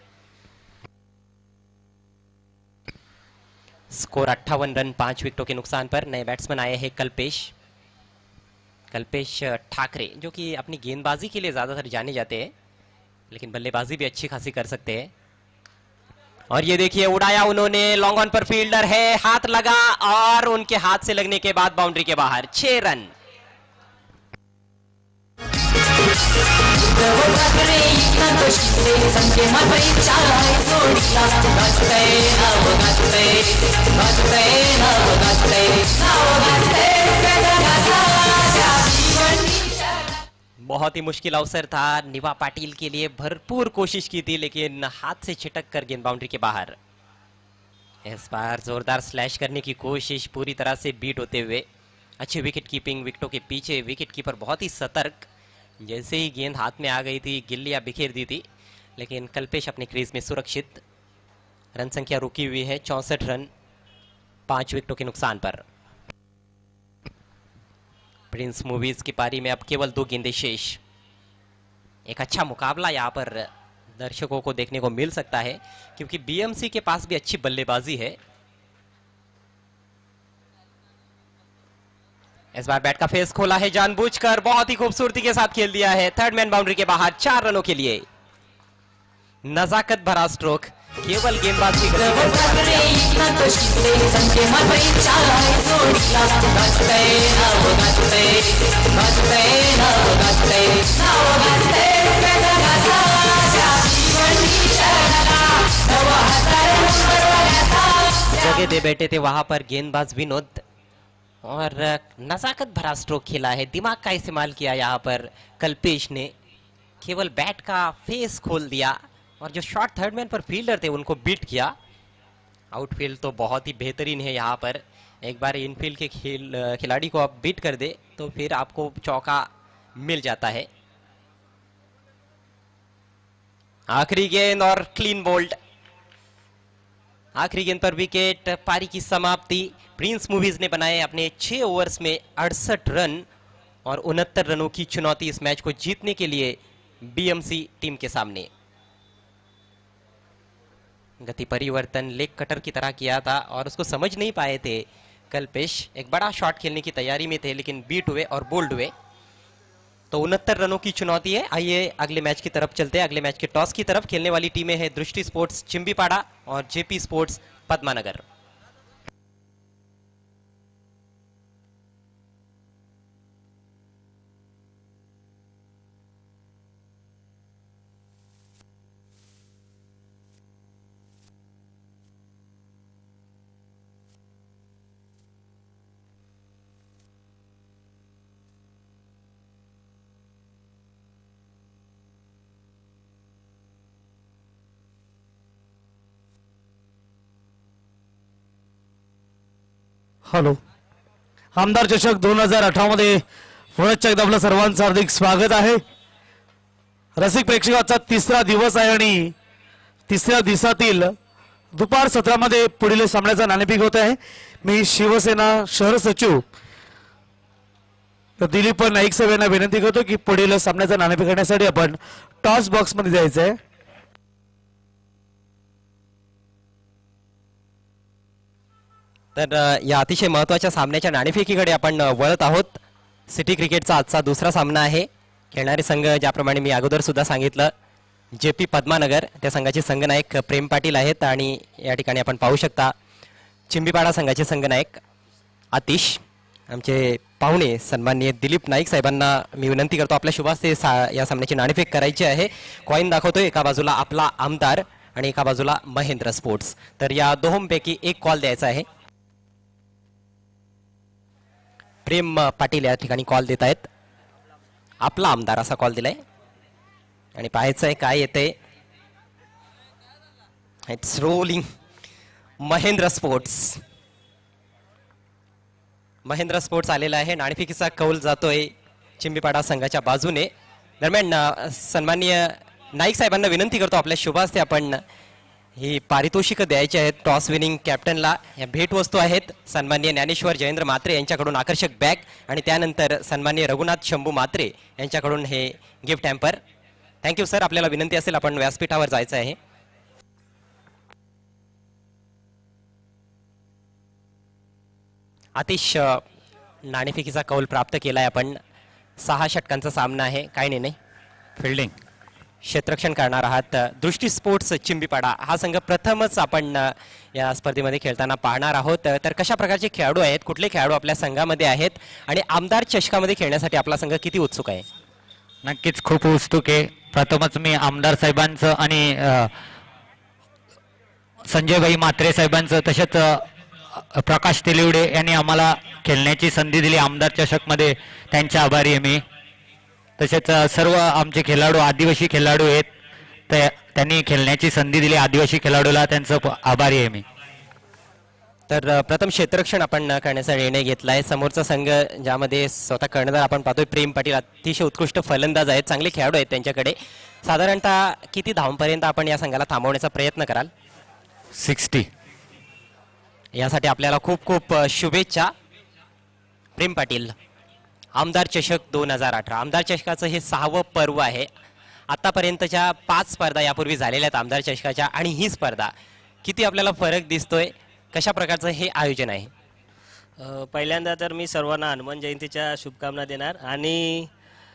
स्कोर अट्ठावन रन पांच विकेटों के नुकसान पर। नए बैट्समैन आए हैं कल्पेश कल्पेश ठाकरे, जो कि अपनी गेंदबाजी के लिए ज्यादातर जाने जाते हैं लेकिन बल्लेबाजी भी अच्छी खासी कर सकते हैं। और ये देखिए उड़ाया उन्होंने, लॉन्ग ऑन पर फील्डर है, हाथ लगा और उनके हाथ से लगने के बाद बाउंड्री के बाहर। छह रन। बहुत ही मुश्किल अवसर था निवा पाटिल के लिए, भरपूर कोशिश की थी लेकिन हाथ से छिटक कर गेंद बाउंड्री के बाहर। इस बार जोरदार स्लैश करने की कोशिश, पूरी तरह से बीट होते हुए। अच्छी विकेट कीपिंग, विकेटों के पीछे विकेट कीपर बहुत ही सतर्क। जैसे ही गेंद हाथ में आ गई थी गिल्लियां बिखेर दी थी, लेकिन कल्पेश अपने क्रीज में सुरक्षित। रन संख्या रुकी हुई है चौसठ रन पांच विकेटों के नुकसान पर। प्रिंस मूवीज की पारी में अब केवल दो गेंदें शेष। एक अच्छा मुकाबला यहाँ पर दर्शकों को देखने को मिल सकता है, क्योंकि बीएमसी के पास भी अच्छी बल्लेबाजी है। इस बार बैट का फेस खोला है जानबूझकर, बहुत ही खूबसूरती के साथ खेल दिया है। थर्ड मैन बाउंड्री के बाहर, चार रनों के लिए। नजाकत भरा स्ट्रोक, केवल गेंदबाज की गति जगह दे बैठे थे वहां पर गेंदबाज विनोद और नजाकत भरा स्ट्रोक खेला है, दिमाग का इस्तेमाल किया यहाँ पर कल्पेश ने, केवल बैट का फेस खोल दिया और जो शॉर्ट थर्ड मैन पर फील्डर थे उनको बीट किया। आउटफील्ड तो बहुत ही बेहतरीन है यहाँ पर, एक बार इनफील्ड के खेल खिलाड़ी को आप बीट कर दे तो फिर आपको चौका मिल जाता है। आखिरी गेंद और क्लीन बोल्ड, आखिरी गेंद पर विकेट, पारी की समाप्ति। प्रिंस मूवीज ने बनाए अपने छह ओवर्स में अड़सठ रन और उनहत्तर रनों की चुनौती इस मैच को जीतने के लिए बीएमसी टीम के सामने। गति परिवर्तन लेग कटर की तरह किया था और उसको समझ नहीं पाए थे कल्पेश, एक बड़ा शॉट खेलने की तैयारी में थे लेकिन बीट हुए और बोल्ड हुए। तो उनहत्तर रनों की चुनौती है। आइए अगले मैच की तरफ चलते हैं। अगले मैच के टॉस की तरफ खेलने वाली टीमें हैं दृष्टि स्पोर्ट्स चिंबीपाड़ा और जेपी स्पोर्ट्स पद्मानगर। हॅलो, आमदार चषक दोन हजार अठरा मध्ये पुण्याच्या एकदा आपलं सर्वांचं हार्दिक स्वागत आहे। रसिक प्रेक्षकाचा तिसरा दिवस आहे आणि तिसऱ्या दिवसातील दुपार सत्रामध्ये पुढील सामन्याचा नाणेफेक होत आहे। मी शिवसेना शहर सचिव दिलीप नाईक साहेब यांना विनंती करतो की पुढील सामन्याचा नाणेफेक करण्यासाठी आपण टॉस बॉक्स मध्ये जायचं आहे। तर या अतिशय महत्त्वाच्या सामन्याच्या नाणेफेकीकडे आपण वळत आहोत। सिटी क्रिकेटचा आजचा दुसरा सामना आहे। खेळणारे संघ ज्याप्रमाणे मी अगोदर सुद्धा सांगितलं, जेपी पद्मानगर त्या संघाचे संघनायक प्रेम पाटील आहेत आणि या ठिकाणी आपण पाहू शकता चिंबीपाडा संघाचे संघनायक आतिश। आमचे पाहुणे सन्माननीय दिलीप नाईक साहेबांना मी विनंती करतो आपल्या शुभास्ते सा या सामन्याची नाणेफेक करायची आहे। कॉइन दाखवतोय, एका बाजूला आपला आमदार आणि एका बाजूला महेंद्र स्पोर्ट्स। तर या दोहोंपैकी एक कॉल द्यायचा आहे। प्रेम पाटील या ठिकाणी कॉल देत आहेत, आपला आमदार असा कॉल दिलाय आणि पाहायचं आहे काय येते। It's rolling Mahendra sports, Mahendra sports आलेला आहे। नाणेफेकीचा कौल जातोय चिंबीपाडा संघाच्या बाजूने। दरम्यान सन्माननीय नाईक साहेबांना विनंती करतो आपल्या शुभास्ते आपण ही पारितोषिक द्यायची आहेत टॉस विनिंग कॅप्टनला। या भेटवस्तू आहेत सन्माननीय ज्ञानेश्वर जयेंद्र म्हात्रे यांच्याकडून आकर्षक बॅग आणि त्यानंतर सन्माननीय रघुनाथ शंभू म्हात्रे यांच्याकडून हे गिफ्ट हॅम्पर। थँक्यू सर, आपल्याला विनंती असेल आपण व्यासपीठावर जायचं आहे। आतिश, नाणेफेकीचा कौल प्राप्त केलाय आपण। सहा षटकांचा सामना आहे, काय नाही नाही फिल्डिंग क्षेत्ररक्षण करणार आहात। दृष्टी स्पोर्ट्स चिंबीपाडा हा संघ प्रथमच आपण या स्पर्धेमध्ये खेळताना पाहणार आहोत। तर कशा प्रकारचे खेळाडू आहेत, कुठले खेळाडू आपल्या संघामध्ये आहेत आणि आमदार चषकामध्ये खेळण्यासाठी आपला संघ किती उत्सुक आहे? नक्कीच खूप उत्सुक आहे। प्रथमच मी आमदार साहेबांचं आणि संजयभाई म्हात्रे साहेबांचं तसेच प्रकाश तेलिवडे यांनी आम्हाला खेळण्याची संधी दिली आमदार चषकमध्ये, त्यांचे आभारी आहे मी। तसेच सर्व आमचे खेळाडू आदिवासी खेळाडू आहेत, त्यांनी खेळण्याची संधी दिली आदिवासी खेळाडूला, त्यांचं आभारी आहे मी। तर प्रथम क्षेत्ररक्षण आपण करण्याचा निर्णय घेतलाय। समोरचा संघ ज्यामध्ये स्वतः कर्णधार आपण पाहतोय प्रेम पाटील, अतिशय उत्कृष्ट फलंदाज आहेत, चांगले खेळाडू आहेत त्यांच्याकडे। साधारणतः किती धावांपर्यंत आपण या संघाला थांबवण्याचा प्रयत्न कराल? सिक्स्टी। यासाठी आपल्याला खूप खूप शुभेच्छा प्रेम पाटील। आमदार चषक दोन हजार अठरा आमदार चषकाचं हे सहावं पर्व आहे। आतापर्यंतच्या पाच स्पर्धा यापूर्वी झालेल्या आहेत आमदार चषकाच्या, आणि ही स्पर्धा किती आपल्याला फरक दिसतोय, कशा प्रकारचं हे आयोजन आहे? पहिल्यांदा तर मी सर्वांना हनुमान जयंतीच्या शुभकामना देणार आणि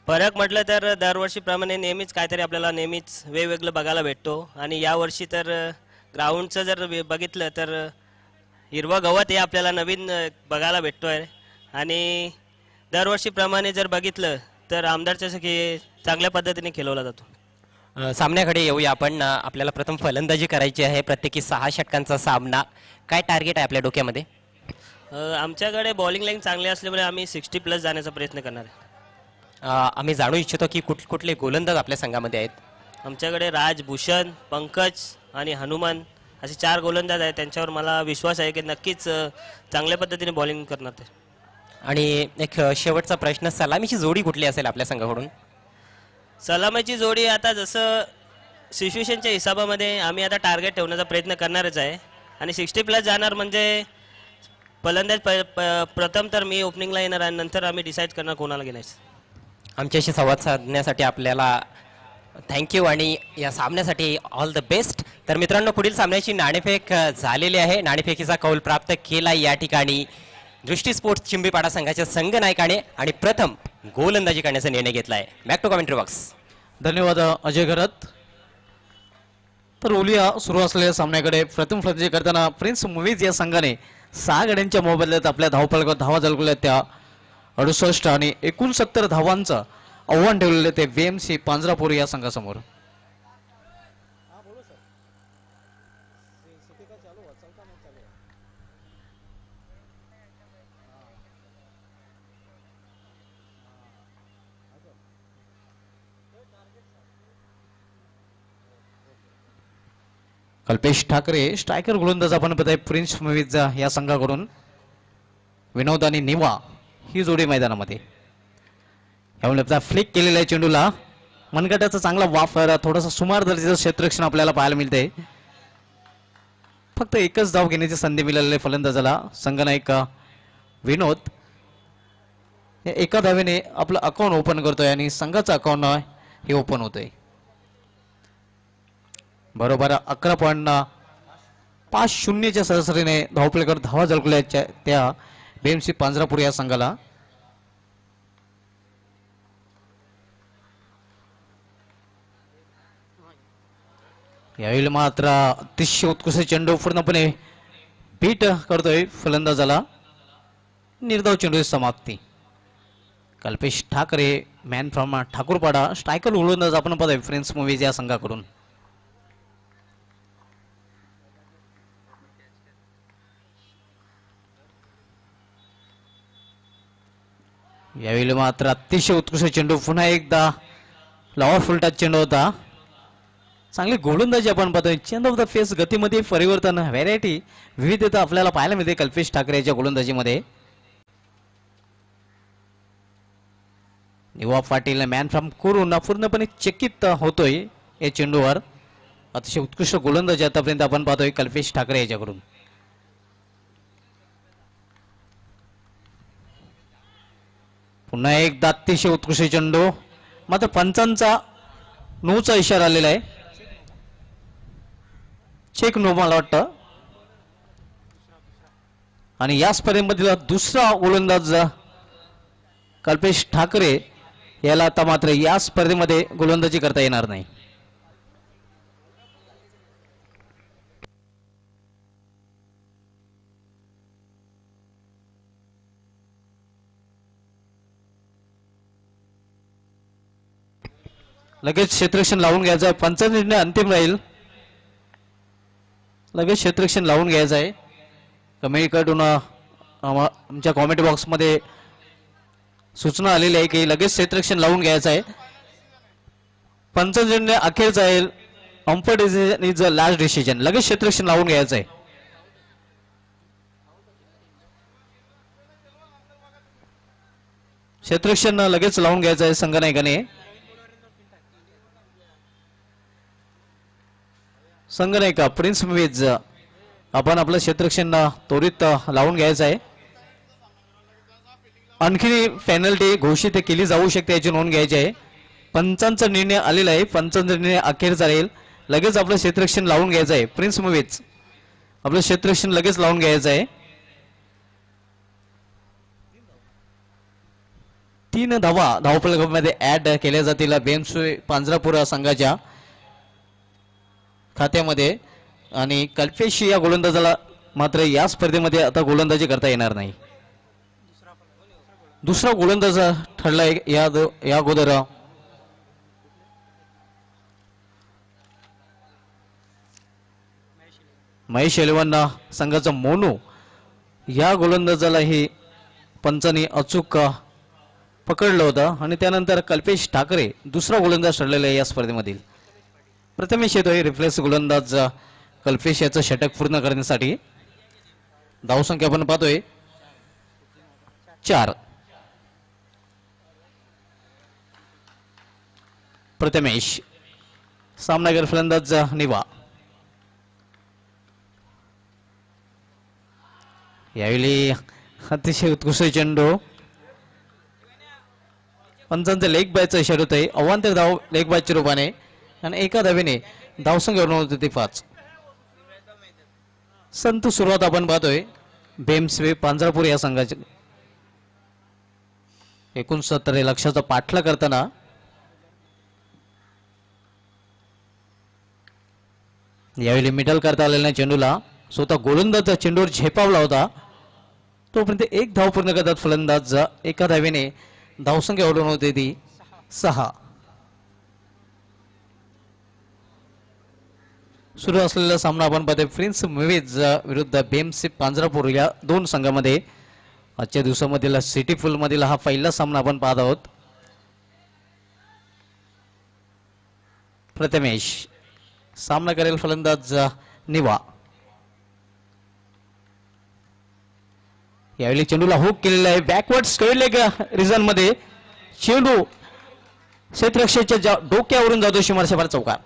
फरक म्हटलं तर दरवर्षीप्रमाणे नेहमीच काहीतरी आपल्याला नेहमीच वेगवेगळं बघायला भेटतो आणि यावर्षी तर ग्राउंडचं जर वे- बघितलं तर हिरवं गवत हे आपल्याला नवीन अ, बघायला भेटतो आहे आणि दरवर्षीप्रमाणे जर बघितलं तर आमदार चषक हे चांगल्या पद्धतीने खेळवला जातो. अ, सामन्याकडे येऊया आपण. अ, आपल्याला प्रथम फलंदाजी करायची आहे. प्रत्येकी सहा षटकांचा सामना. काय टार्गेट आहे आपल्या डोक्यामध्ये? अ, आमच्याकडे बॉलिंग लाईन चांगली असल्यामुळे आम्ही सिक्स्टी प्लस जाण्याचा प्रयत्न करणार आहे. अ, आम्ही जाणू इच्छितो की कुठ कुठले गोलंदाज आपल्या संघामध्ये आहेत. आमच्याकडे राज, भूषण, पंकज आणि हनुमान असे चार गोलंदाज आहेत. त्यांच्यावर मला विश्वास आहे की नक्कीच अ, चांगल्या पद्धतीने बॉलिंग करणार ते. आणि एक अ, शेवटचा प्रश्न, सलामीची जोडी कुठली असेल आपल्या संघाकडून? सलामीची जोडी आता जसं सिच्युएशनच्या हिसाबामध्ये आम्ही आता टार्गेट ठेवण्याचा प्रयत्न करणारच आहे आणि सिक्स्टी प्लस जाणार म्हणजे फलंदाज प प- प्रथम तर मी ओपनिंगला येणार आणि नंतर आम्ही डिसाईड करणार कोणाला गेलायचं. आमच्याशी संवाद साधण्यासाठी आपल्याला थँक्यू आणि या सामन्यासाठी ऑल द बेस्ट. तर मित्रांनो, पुढील सामन्याची नाणेफेक अ, झालेली आहे. नाणेफेकीचा कौल प्राप्त केला या ठिकाणी दृष्टी स्पोर्ट्स चिंबीपाडा संघाच्या संघ नायकाने आणि प्रथम गोलंदाजी करण्याचा निर्णय घेतला आहे. Back to commentary box. धन्यवाद अजय घरत. तर ओलिया सुरू असलेल्या सामन्याकडे प्रथम फलंदाजी करताना प्रिन्स मूवीज या संघाने सहा गड्यांच्या मोबदल्यात आपल्या धावफलकावर धावा झळकवल्या त्या अडुसष्ट आणि एकोणसत्तर धावांचं आव्हान ठेवलेले ते व्हीएमसी पांजरापूर या संघासमोर. कल्पेश ठाकरे स्ट्रायकर गोलंदाज आपण बघताय प्रिन्स मूवीज या संघाकडून. विनोद आणि निवा ही जोडी मैदानामध्ये. यामुळे फ्लिक केलेल्या चेंडूला मनगटाचा चांगला वापर, थोडासा सुमार दर्जाचं क्षेत्ररक्षण आपल्याला पाहायला मिळते. फक्त एकच धाव घेण्याची संधी मिळालेली फलंदाजाला संघनायक विनोद एका धावेने आपलं अकाउंट ओपन करतोय आणि संघाचं अकाउंट हे ओपन होतंय. बरोबर अकरा पॉईंट पाच शून्यच्या सरासरीने धावफलकावर धावा झळकल्याच्या त्या बीएमसी पांजरापूर या संघाला. यावेळी मात्र अतिशय उत्कृष्ट चेंडू पूर्णपणे बीट करतोय फलंदाजाला. निर्धाव चेंडू समाप्ती. Kalpesh Thackeray man from Thakurpada striker गोलंदाज आपण पाहतोय फ्रेंड्स मूवीज या संघाकडून. यावेळी मात्र अतिशय उत्कृष्ट चेंडू, पुन्हा एकदा लॉवर फुलटा चेंडू होता. चांगली गोलंदाजी आपण पाहतोय. चेंज ऑफ द फेस गतीमध्ये परिवर्तन, व्हॅरायटी, विविधता आपल्याला पाहायला मिळते कल्पेश ठाकरे याच्या गोलंदाजीमध्ये. निवा पाटील मॅन फ्रॉम कुरून पूर्णपणे चकित होतोय या चेंडूवर. अतिशय उत्कृष्ट गोलंदाजी आतापर्यंत आपण पाहतोय कल्पेश ठाकरे याच्याकडून. पुन्हा एकदा अतिशय उत्कृष्ट चेंडू, मात्र पंचांचा नऊचा इशारा आलेला आहे. चेक नो मला वाटतं. आणि या स्पर्धेमधील दुसरा गोलंदाज कल्पेश ठाकरे याला आता मात्र या स्पर्धेमध्ये गोलंदाजी करता येणार नाही. लगेच क्षेत्ररक्षण लावून घ्यायचं आहे. पंचांचा निर्णय अंतिम राहील. लगेच क्षेत्ररक्षण लावून घ्यायचं आहे. कमेंटकडून आमच्या कॉमेंट बॉक्समध्ये सूचना आलेली आहे की लगेच क्षेत्ररक्षण लावून घ्यायचं आहे. पंचांचा निर्णय अखेरचा आहे. Umpire decision is the last decision. लगेच क्षेत्ररक्षण लावून घ्यायचं आहे. क्षेत्ररक्षण लगेच लावून घ्यायचं आहे संघनायकाने. संघनायका प्रिन्स मूवीज आपण आपलं क्षेत्ररक्षण त्वरित लावून घ्यायचं आहे. आणखी पेनल्टी घोषित केली जाऊ शकते याची नोंद घ्यायची आहे. पंचांचा निर्णय आलेला आहे. पंचांचा निर्णय अखेरचा राहील. लगेच आपलं क्षेत्ररक्षण लावून घ्यायचं आहे. प्रिन्स मूवीज आपलं क्षेत्ररक्षण लगेच लावून घ्यायचं आहे. तीन धावा धावफलकामध्ये ऍड केल्या जातील बेम्सवे पांजरापूर संघाच्या खात्यामध्ये आणि कल्पेश या गोलंदाजाला मात्र या स्पर्धेमध्ये आता गोलंदाजी करता येणार नाही. दुसरा गोलंदाज ठरला या या अगोदर महेश एलेवन संघाचा मोनू या गोलंदाजालाही पंचांनी अचूक पकडलं होतं आणि त्यानंतर कल्पेश ठाकरे दुसरा गोलंदाज ठरलेला आहे या स्पर्धेमधील. प्रथमेश येतोय रिफ्लेक्स गोलंदाज कल्पेश याचं षटक पूर्ण करण्यासाठी. धावसंख्या आपण पाहतोय चार. प्रथमेश सामनागर फलंदाज निवा. यावेळी अतिशय उत्कृष्ट चेंडू पंचांचं लेग बॅचचा इशारा होत आहे. अवांतर धाव लेग बॅचच्या रूपाने आणि एका धावेने धावसंख्या होती ती पाच. संत सुरुवात आपण पाहतोय बेम्सवे पांजरापूर या संघाचे. एकोणसत्तर लक्षाचा पाठला करताना यावेळी मिडल करता आलेल्या चेंडूला स्वतः गोलंदाज चेंडूवर झेपावला होता. तोपर्यंत एक धाव पूर्ण करतात फलंदाज. एका धावेने धावसंख्या ओढून होते ती सहा. सुरू असलेला सामना आपण पाहतोय प्रिन्स मुव्हीज विरुद्ध बेम्स पांजरापूर या दोन संघामध्ये. आजच्या दिवसामधील सिटी फुल मधील हा पहिला सामना आपण पाहत आहोत. प्रथमेश सामना करेल फलंदाज निवा. यावेळी चेंडूला हुक केलेला आहे बॅकवर्ड स्क्वेअर लेग रिझन मध्ये. चेंडू क्षेत्ररक्षकाच्या डोक्यावरून जातो सीमारेषेवर चौकार.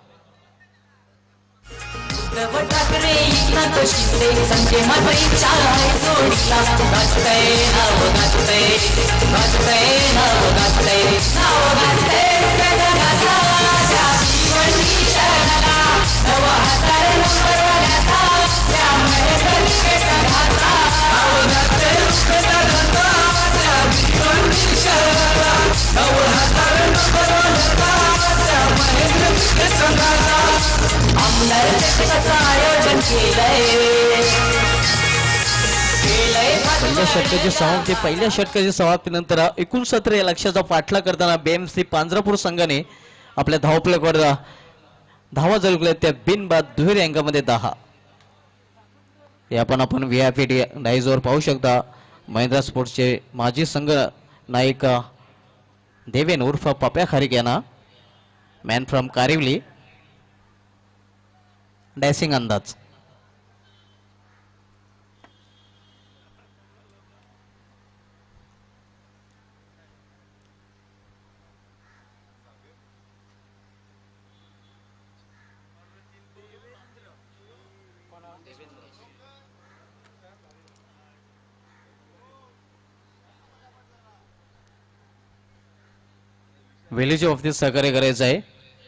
पहिल्या षटकाची समाप्ती पहिल्या षटकाची समाप्तीनंतर एकोणसत्तर या लक्षाचा पाठला करताना बेएमसी पांजरापूर संघाने आपल्या धावफलकावर धावा झळकल्या त्या बिनबाद दुहेरी अंकामध्ये दहा. या पण आपण व्ही आय पी डायझवर पाहू शकता. महिंद्रा स्पोर्ट्सचे माजी संघ नायक देवेन उर्फ पप्या खारीक यांना मॅन फ्रॉम कारिवली डॅसिंग अंदाज. वेलीचे ऑफिस सहकार्य करायचं आहे.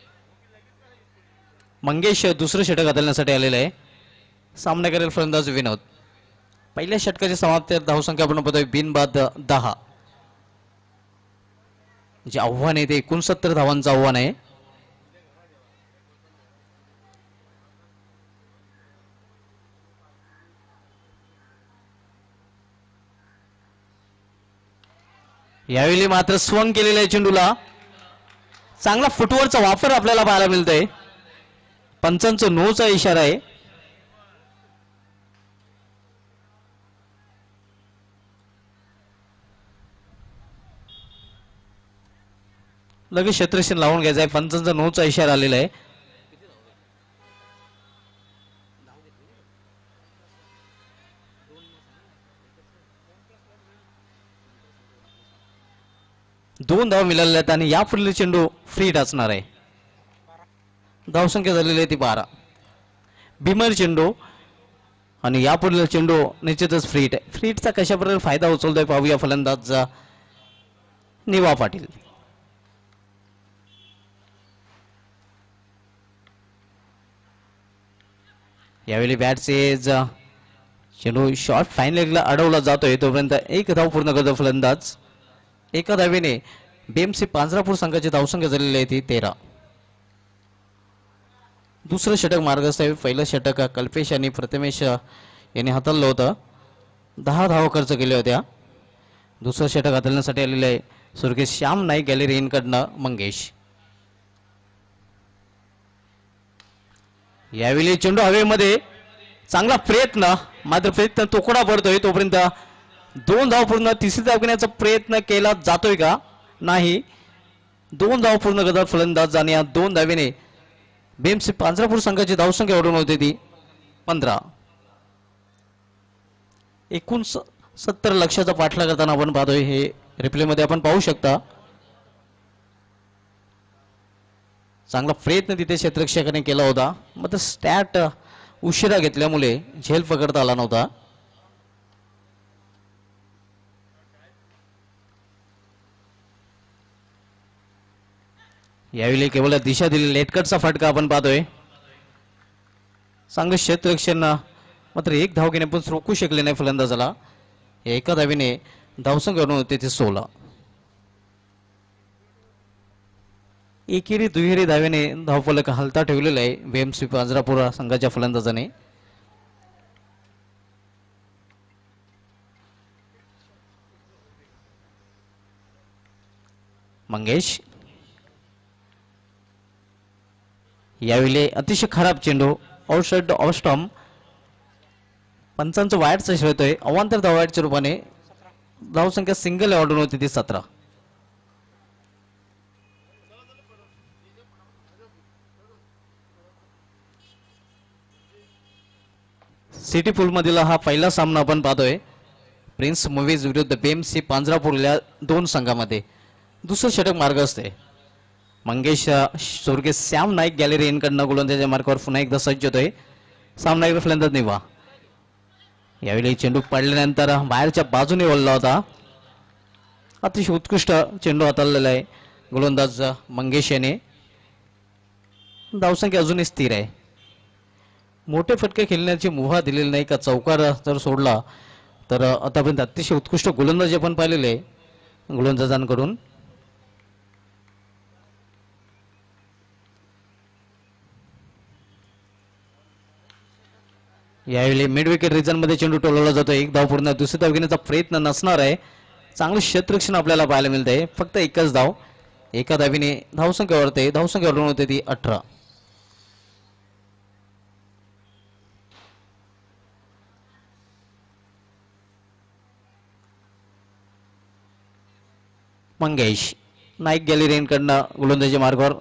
मंगेश दुसरं षटक हाताळण्यासाठी आलेलं आहे. सामना करेल फलंदाज विनोद. पहिल्या षटकाची समाप्ती धावसंख्या आपण पाहतोय बिनबाद दहा. जे आव्हान आहे ते एकोणसत्तर धावांचं आव्हान आहे. यावेळी मात्र स्वंग केलेला आहे चेंडूला. चांगला फुटवर्कचा वापर आपल्याला पाहायला मिळतोय. पंचांचं नोचा इशारा आहे. लगेच क्षेत्ररक्षण लावून घ्यायचं आहे. पंचांचा नोचा इशारा आलेला आहे. दोन धाव मिळालेल्या आहेत आणि यापुढील चेंडू फ्री असणार आहे. धावसंख्या झालेली आहे ती बारा. भीमर चेंडू आणि यापुढील चेंडू निश्चितच फ्रीट आहे. फ्रीटचा कशा प्रकारे फायदा उचलतोय पाहूया फलंदाज निवा पाटील. यावेळी बॅटचे चेंडू शॉर्ट फाईन लेगला अडवला जातोय. तोपर्यंत एक धाव पूर्ण करतो फलंदाज एका धावेने बीएमसी पांजरापूर संघाची धावसंख्या झालेली आहे ती तेरा. दुसरं षटक मार्गस्थ आहे. पहिलं षटक कल्पेश आणि प्रथमेश यांनी हाताळलं होतं. दहा धावा खर्च केल्या होत्या. दुसरं षटक हाताळण्यासाठी आलेले आहे स्वर्गीय श्याम नाईक गॅलरी इनकडनं मंगेश. यावेळी चेंडू हवेमध्ये चांगला प्रयत्न, मात्र प्रयत्न तोकडा पडतोय. तोपर्यंत दोन धाव पूर्ण, तिसरी धाव घेण्याचा प्रयत्न केला जातोय का? नाही. दोन धाव पूर्ण करतात फलंदाज आणि या दोन धावेने बीएमसी पांजरापूर संघाची धावसंख्या वाढून होती ती पंधरा. एकूण सत्तर लक्षाचा पाठला करताना आपण पाहतोय. हे रिप्ले मध्ये आपण पाहू शकता. चांगला प्रयत्न तिथे क्षेत्ररक्षकाने केला होता, मात्र स्टॅट उशिरा घेतल्यामुळे झेल पकडता आला नव्हता. यावेळी केवळ दिशा दिली लेटकटचा फटका आपण पाहतोय. चांगलं क्षेत्ररक्षण, मात्र एक धाव घेणे पण रोखू शकले नाही फलंदाजाला. एका धावेने धावसंख्या होते ते सोळा. एकेरी दुहेरी धावेने धावफलक हलता ठेवलेला आहे बीएमसी पांजरापूर संघाच्या फलंदाजाने. मंगेश यावेळी अतिशय खराब चेंडू, आउटसाइड ऑफस्टॉम. पंचांचं वाईटचा श्रेय आहे. अवांतर धाव वाईटच्या रूपाने धावसंख्या सिंगल वाढून होती ती सतरा. सिटी पूल मधील हा पहिला सामना आपण पाहतोय प्रिन्स मूवीज विरुद्ध बीएमसी पांजरापूर या दोन संघामध्ये. दुसरं षटक मार्ग असते. मंगेश स्वर्गीय श्याम नाईक गॅलरी इनकडनं गोलंदाजाच्या मार्गावर पुन्हा एकदा सज्ज होतोय. सामना एकदा फलंदाज निवा. यावेळी चेंडू पडल्यानंतर बाहेरच्या बाजूने वळला होता. अतिशय उत्कृष्ट चेंडू हाताळलेला आहे गोलंदाज मंगेश याने. धावसंख्या अजूनही स्थिर आहे. मोठे फटके खेळण्याची मुभा दिलेली नाही का. चौकार जर सोडला तर आतापर्यंत अतिशय उत्कृष्ट गोलंदाजी आपण पाहिलेले गोलंदाजांकडून. यावेळी मिड विकेट रिजन मध्ये चेंडू टोलवला जातो. एक धाव पूर्ण, दुसरी धाव घेण्याचा प्रयत्न नसणार आहे. चांगलं क्षेत्ररक्षण आपल्याला पाहायला मिळतंय. फक्त एकच धाव, एका धावीने धावसंख्या वाढते. धावसंख्या वाढून होते ती अठरा. मंगेश नाईक गॅलरीकडनं गोलंदाजी मार्गावर.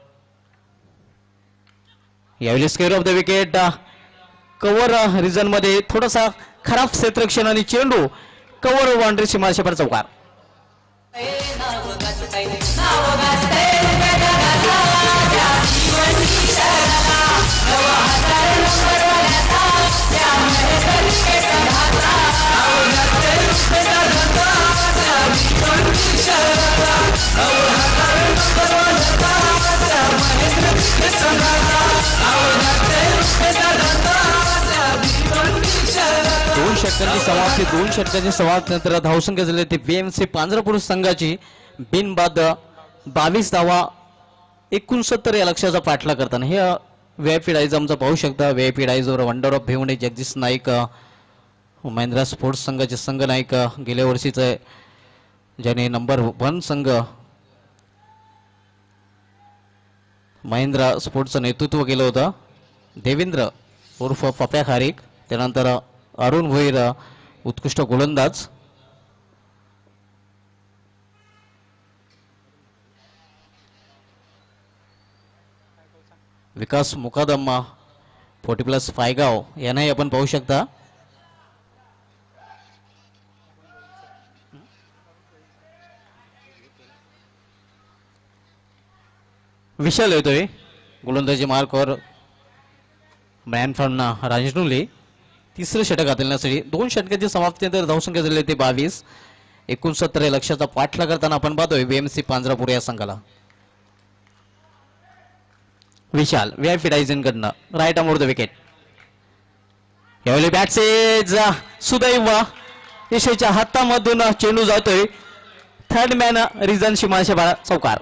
यावेळी square off the wicket, cover region मध्ये थोडासा खराब क्षेत्ररक्षण आणि चेंडू कव्हर बाउंड्री सीमारेषेवर चौकार. दोन षटकांची समाप्ती दोन षटकांची समाप्ती नंतर धावसंख्या झाली ती बीएमसी पांजरापूर संघाची बिनबाद बावीस धावा एकोणसत्तर या लक्षाचा पाठला करताना. हे व्हीआयपी डाईज आमचा पाहू शकता. व्हीआयपी डाईजवर wonder of Bhiwandi Jagdish Naik Mahindra sports संघाचे संघ नायक, गेल्या वर्षीचे ज्याने नंबर वन संघ महिंद्रा स्पोर्ट्सचं नेतृत्व केलं होतं, देवेंद्र उर्फ पप्या खारीक. त्यानंतर अरुण भोईर उत्कृष्ट गोलंदाज. विकास मुकादम फोर्टी प्लस फायगाव यांनाही आपण पाहू शकता. विशाल येतोय गोलंदाजी मार्कवर. मॅन फ्रॉम राजनुली तिसरं षटक हाताळण्यासाठी. दोन षटकाची समाप्तीनंतर धावसंख्या झाली ते बावीस एकोणसत्तर या लक्षाचा पाठला करताना आपण पाहतोय बीएमसी पांजरापूर या संघाला. विशाल व्हीआयपी डायझन कडनं right arm over the wicket. यावेळी बॅटसेज सुदैव यशच्या हातामधून चेंडू जातोय थर्ड मॅन रिझन शिमाशेबा चौकार.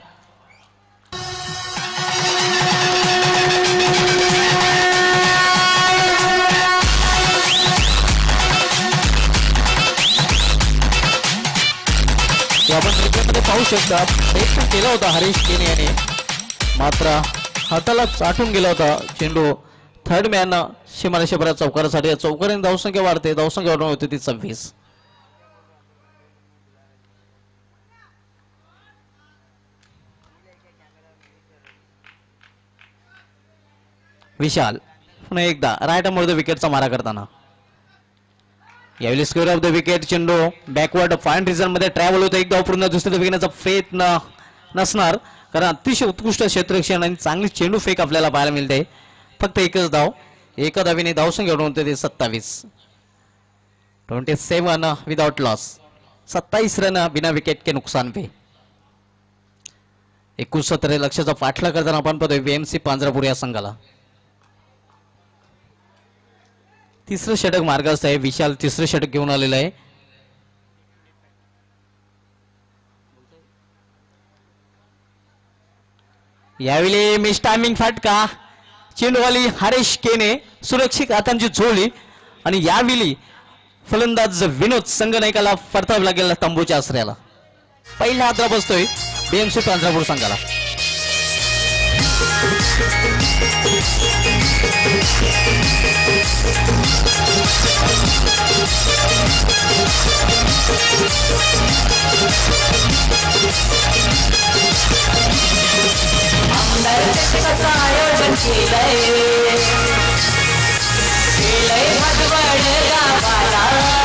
आपण क्रिकेटमध्ये पाहू शकता प्रयत्न केला होता हरीश केने याने, मात्र हाताला चाटून गेला होता चेंडू. Third man शिमाशेबा चौकारासाठी. चौकाराने धावसंख्या वाढते, धावसंख्या वाढवून होती ती सव्वीस. विशाल पुन्हा एकदा राईट आर्म विकेटचा मारा करताना. यावेळी स्क्वेअर ऑफ द विकेट चेंडू बॅकवर्ड फाईन रिझन मध्ये ट्रॅव्हल होतो. एक धाव पूर्ण दुसऱ्या विकेटचा प्रयत्न नसणार, कारण अतिशय उत्कृष्ट क्षेत्ररक्षण आणि चांगली चेंडू फेक आपल्याला पाहायला मिळते. फक्त एकच धाव, एका धावीने धावसंख्या वाढवून होते सत्तावीस. Twenty seven without loss. सत्ताईस रन बिना विकेट के नुकसान पे. एकोणसत्तर लक्षाचा पाठला करताना आपण पाहतोय बीएमसी पांजरापूर या संघाला. तिसरं षटक मार्गास्त आहे. विशाल तिसरं षटक घेऊन आलेलं आहे. यावेळी मिस टायमिंग फटका. चेंडूवाली हरीश केने सुरक्षित हातांची झोळी आणि यावेळी फलंदाज विनोद संगनायकाला परतावं लागेल तंबूच्या आश्रयाला. पहिला हादरा बसतोय बीएमसी पांजरापूर संघाला. आयोजन केलंय केलंय भगवड गावाला.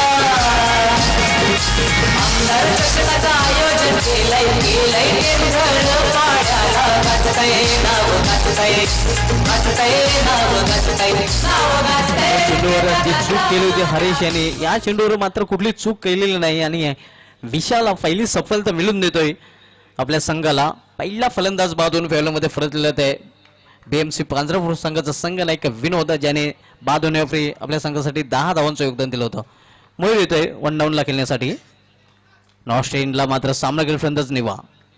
आमदार चषकाचं आयोजन केलंय केलंय केंद्र पाड्याला. गाजतय नाव गाजतय गाजतय नाव गाजतय नाव गाजतय. चेंडूवर जी चूक केली होती हरीश यांनी, या चेंडूवर मात्र कुठली चूक केलेली नाही आणि विशालला पहिली सफलता मिळून देतोय आपल्या संघाला. पहिला फलंदाज बादून फेवल्यामध्ये फरकलेला आहे बीएमसी पांजरापूर संघाचा संघ नायक विनोद, ज्याने बादून फ्री आपल्या संघासाठी दहा धावांचं योगदान दिलं होतं. मयूर येतोय वन डाऊनला खेळण्यासाठी. नॉर्थ एंडला मात्र सामना केला फलंदाज निवा.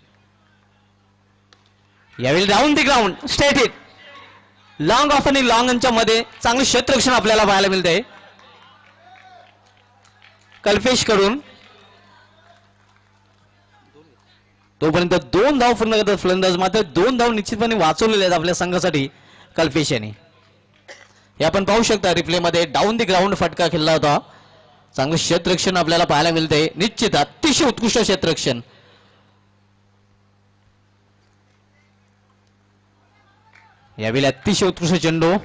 यावेळी round the ground straight hit. Long off आणि लॉंगच्या मध्ये चांगलं क्षेत्ररक्षण आपल्याला पाहायला मिळतंय कल्पेश कडून. तोपर्यंत दोन धाव पूर्ण करतात फलंदाज, मात्र दोन धाव निश्चितपणे वाचवलेले आहेत आपल्या संघासाठी कल्पेश यांनी. हे आपण पाहू शकता रिप्ले मध्ये डाऊन दी ग्राउंड फटका खेळला होता. चांगलं क्षेत्ररक्षण आपल्याला पाहायला मिळतंय. निश्चित अतिशय उत्कृष्ट क्षेत्ररक्षण. यावेळी अतिशय उत्कृष्ट चेंडू.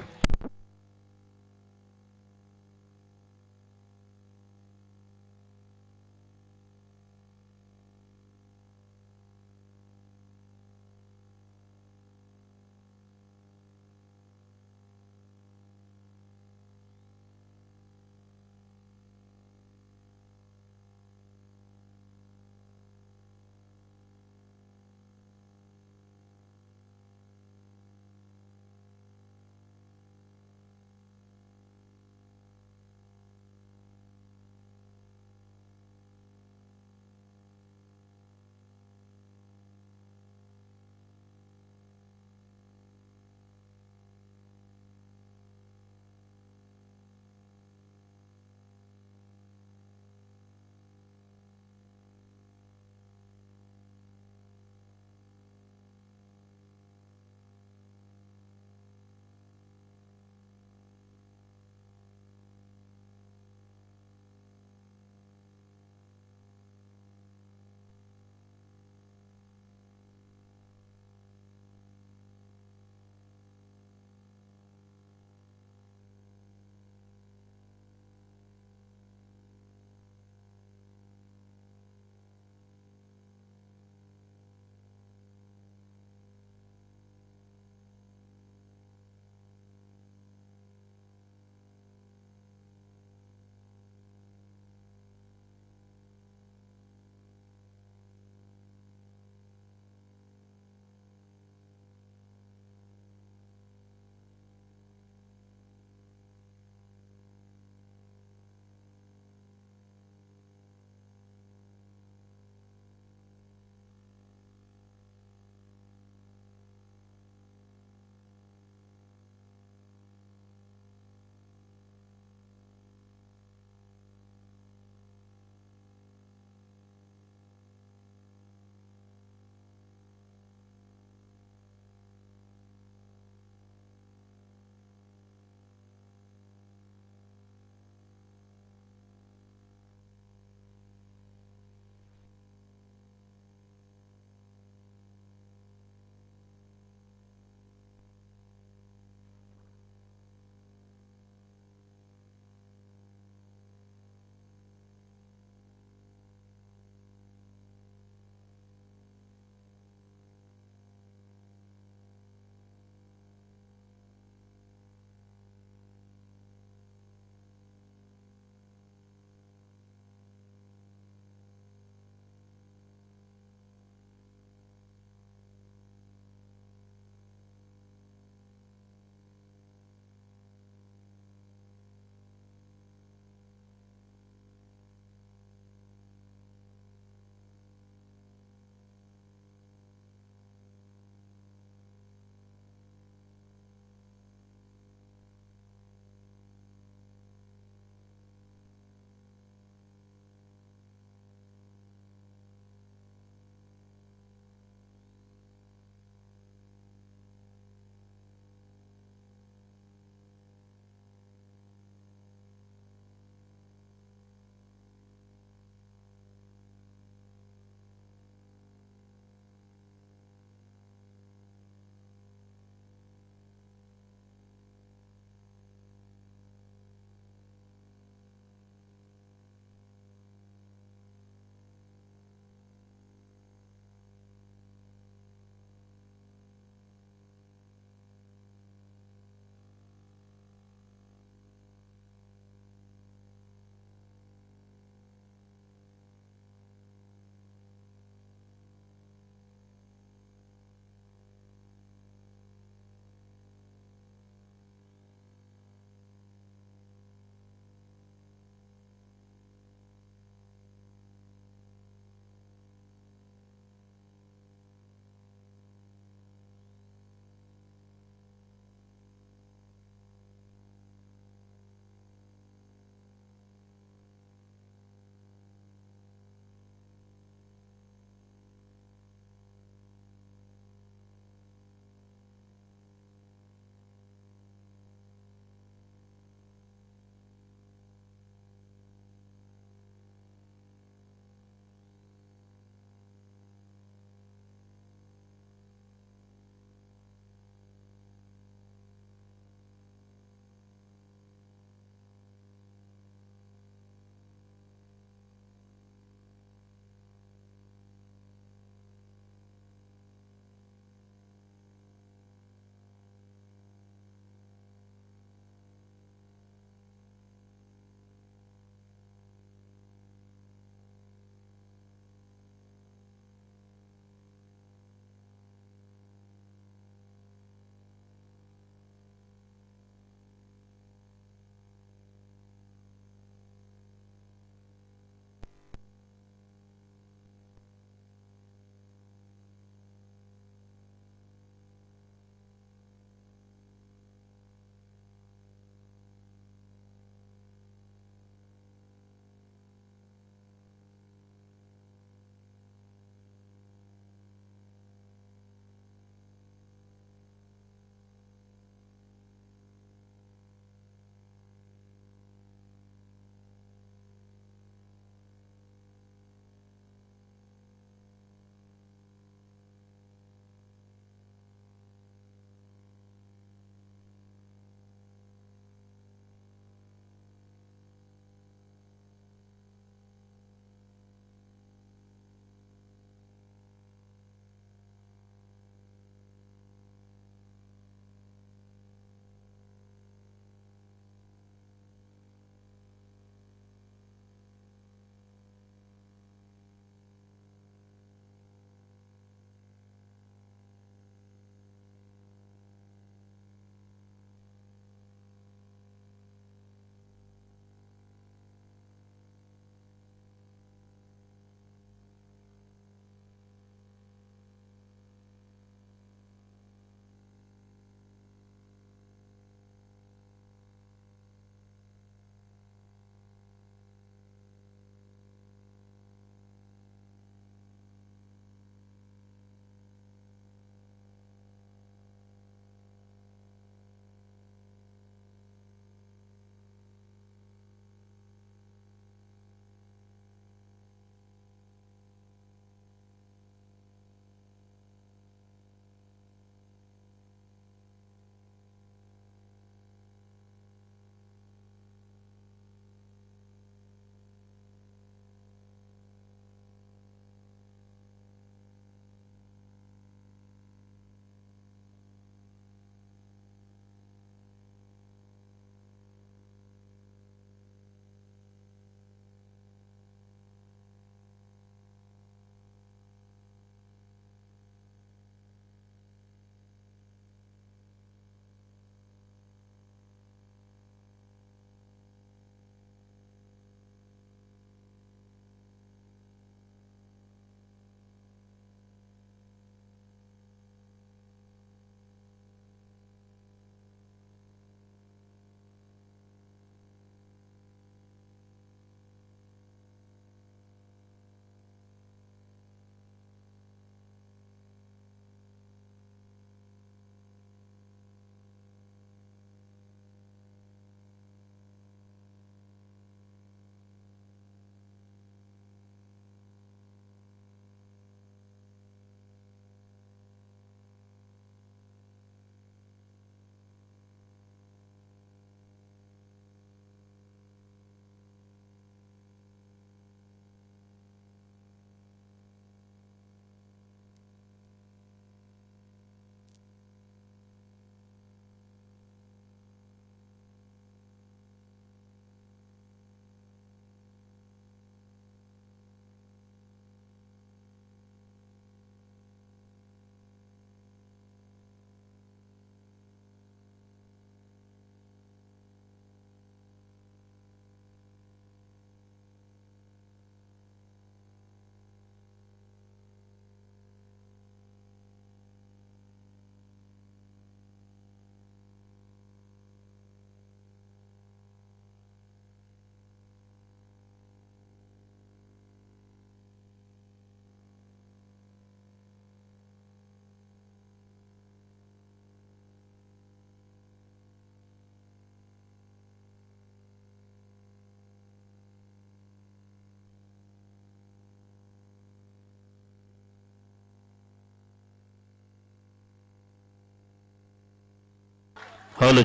Hello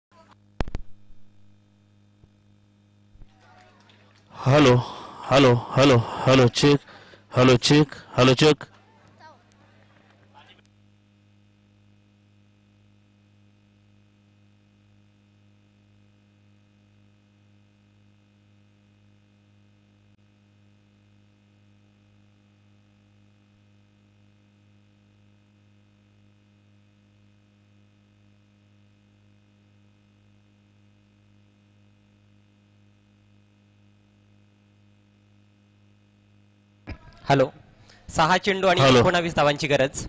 hello hello hello hello check hello check hello check hello. सहा चेंडू आणि हॅलो. एकोणावीस धावांची गरज.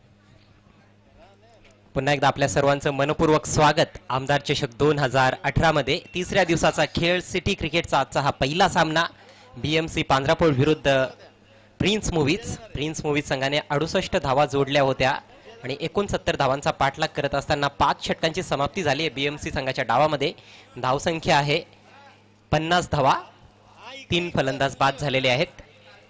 पुन्हा एकदा आपल्या सर्वांचं मनपूर्वक स्वागत आमदार चषक दोन हजार अठरा मध्ये तिसऱ्या दिवसाचा खेळ सिटी क्रिकेटचा आजचा हा पहिला सामना बीएमसी पांढरापूर विरुद्ध प्रिन्स मूव्हीज. प्रिन्स मूव्हीज संघाने अडुसष्ट धावा जोडल्या होत्या आणि एकोणसत्तर धावांचा पाठलाग करत असताना पाच षटकांची समाप्ती झाली आहे बीएमसी संघाच्या डावामध्ये. धावसंख्या आहे पन्नास धावा. तीन फलंदाज बाद झालेले आहेत.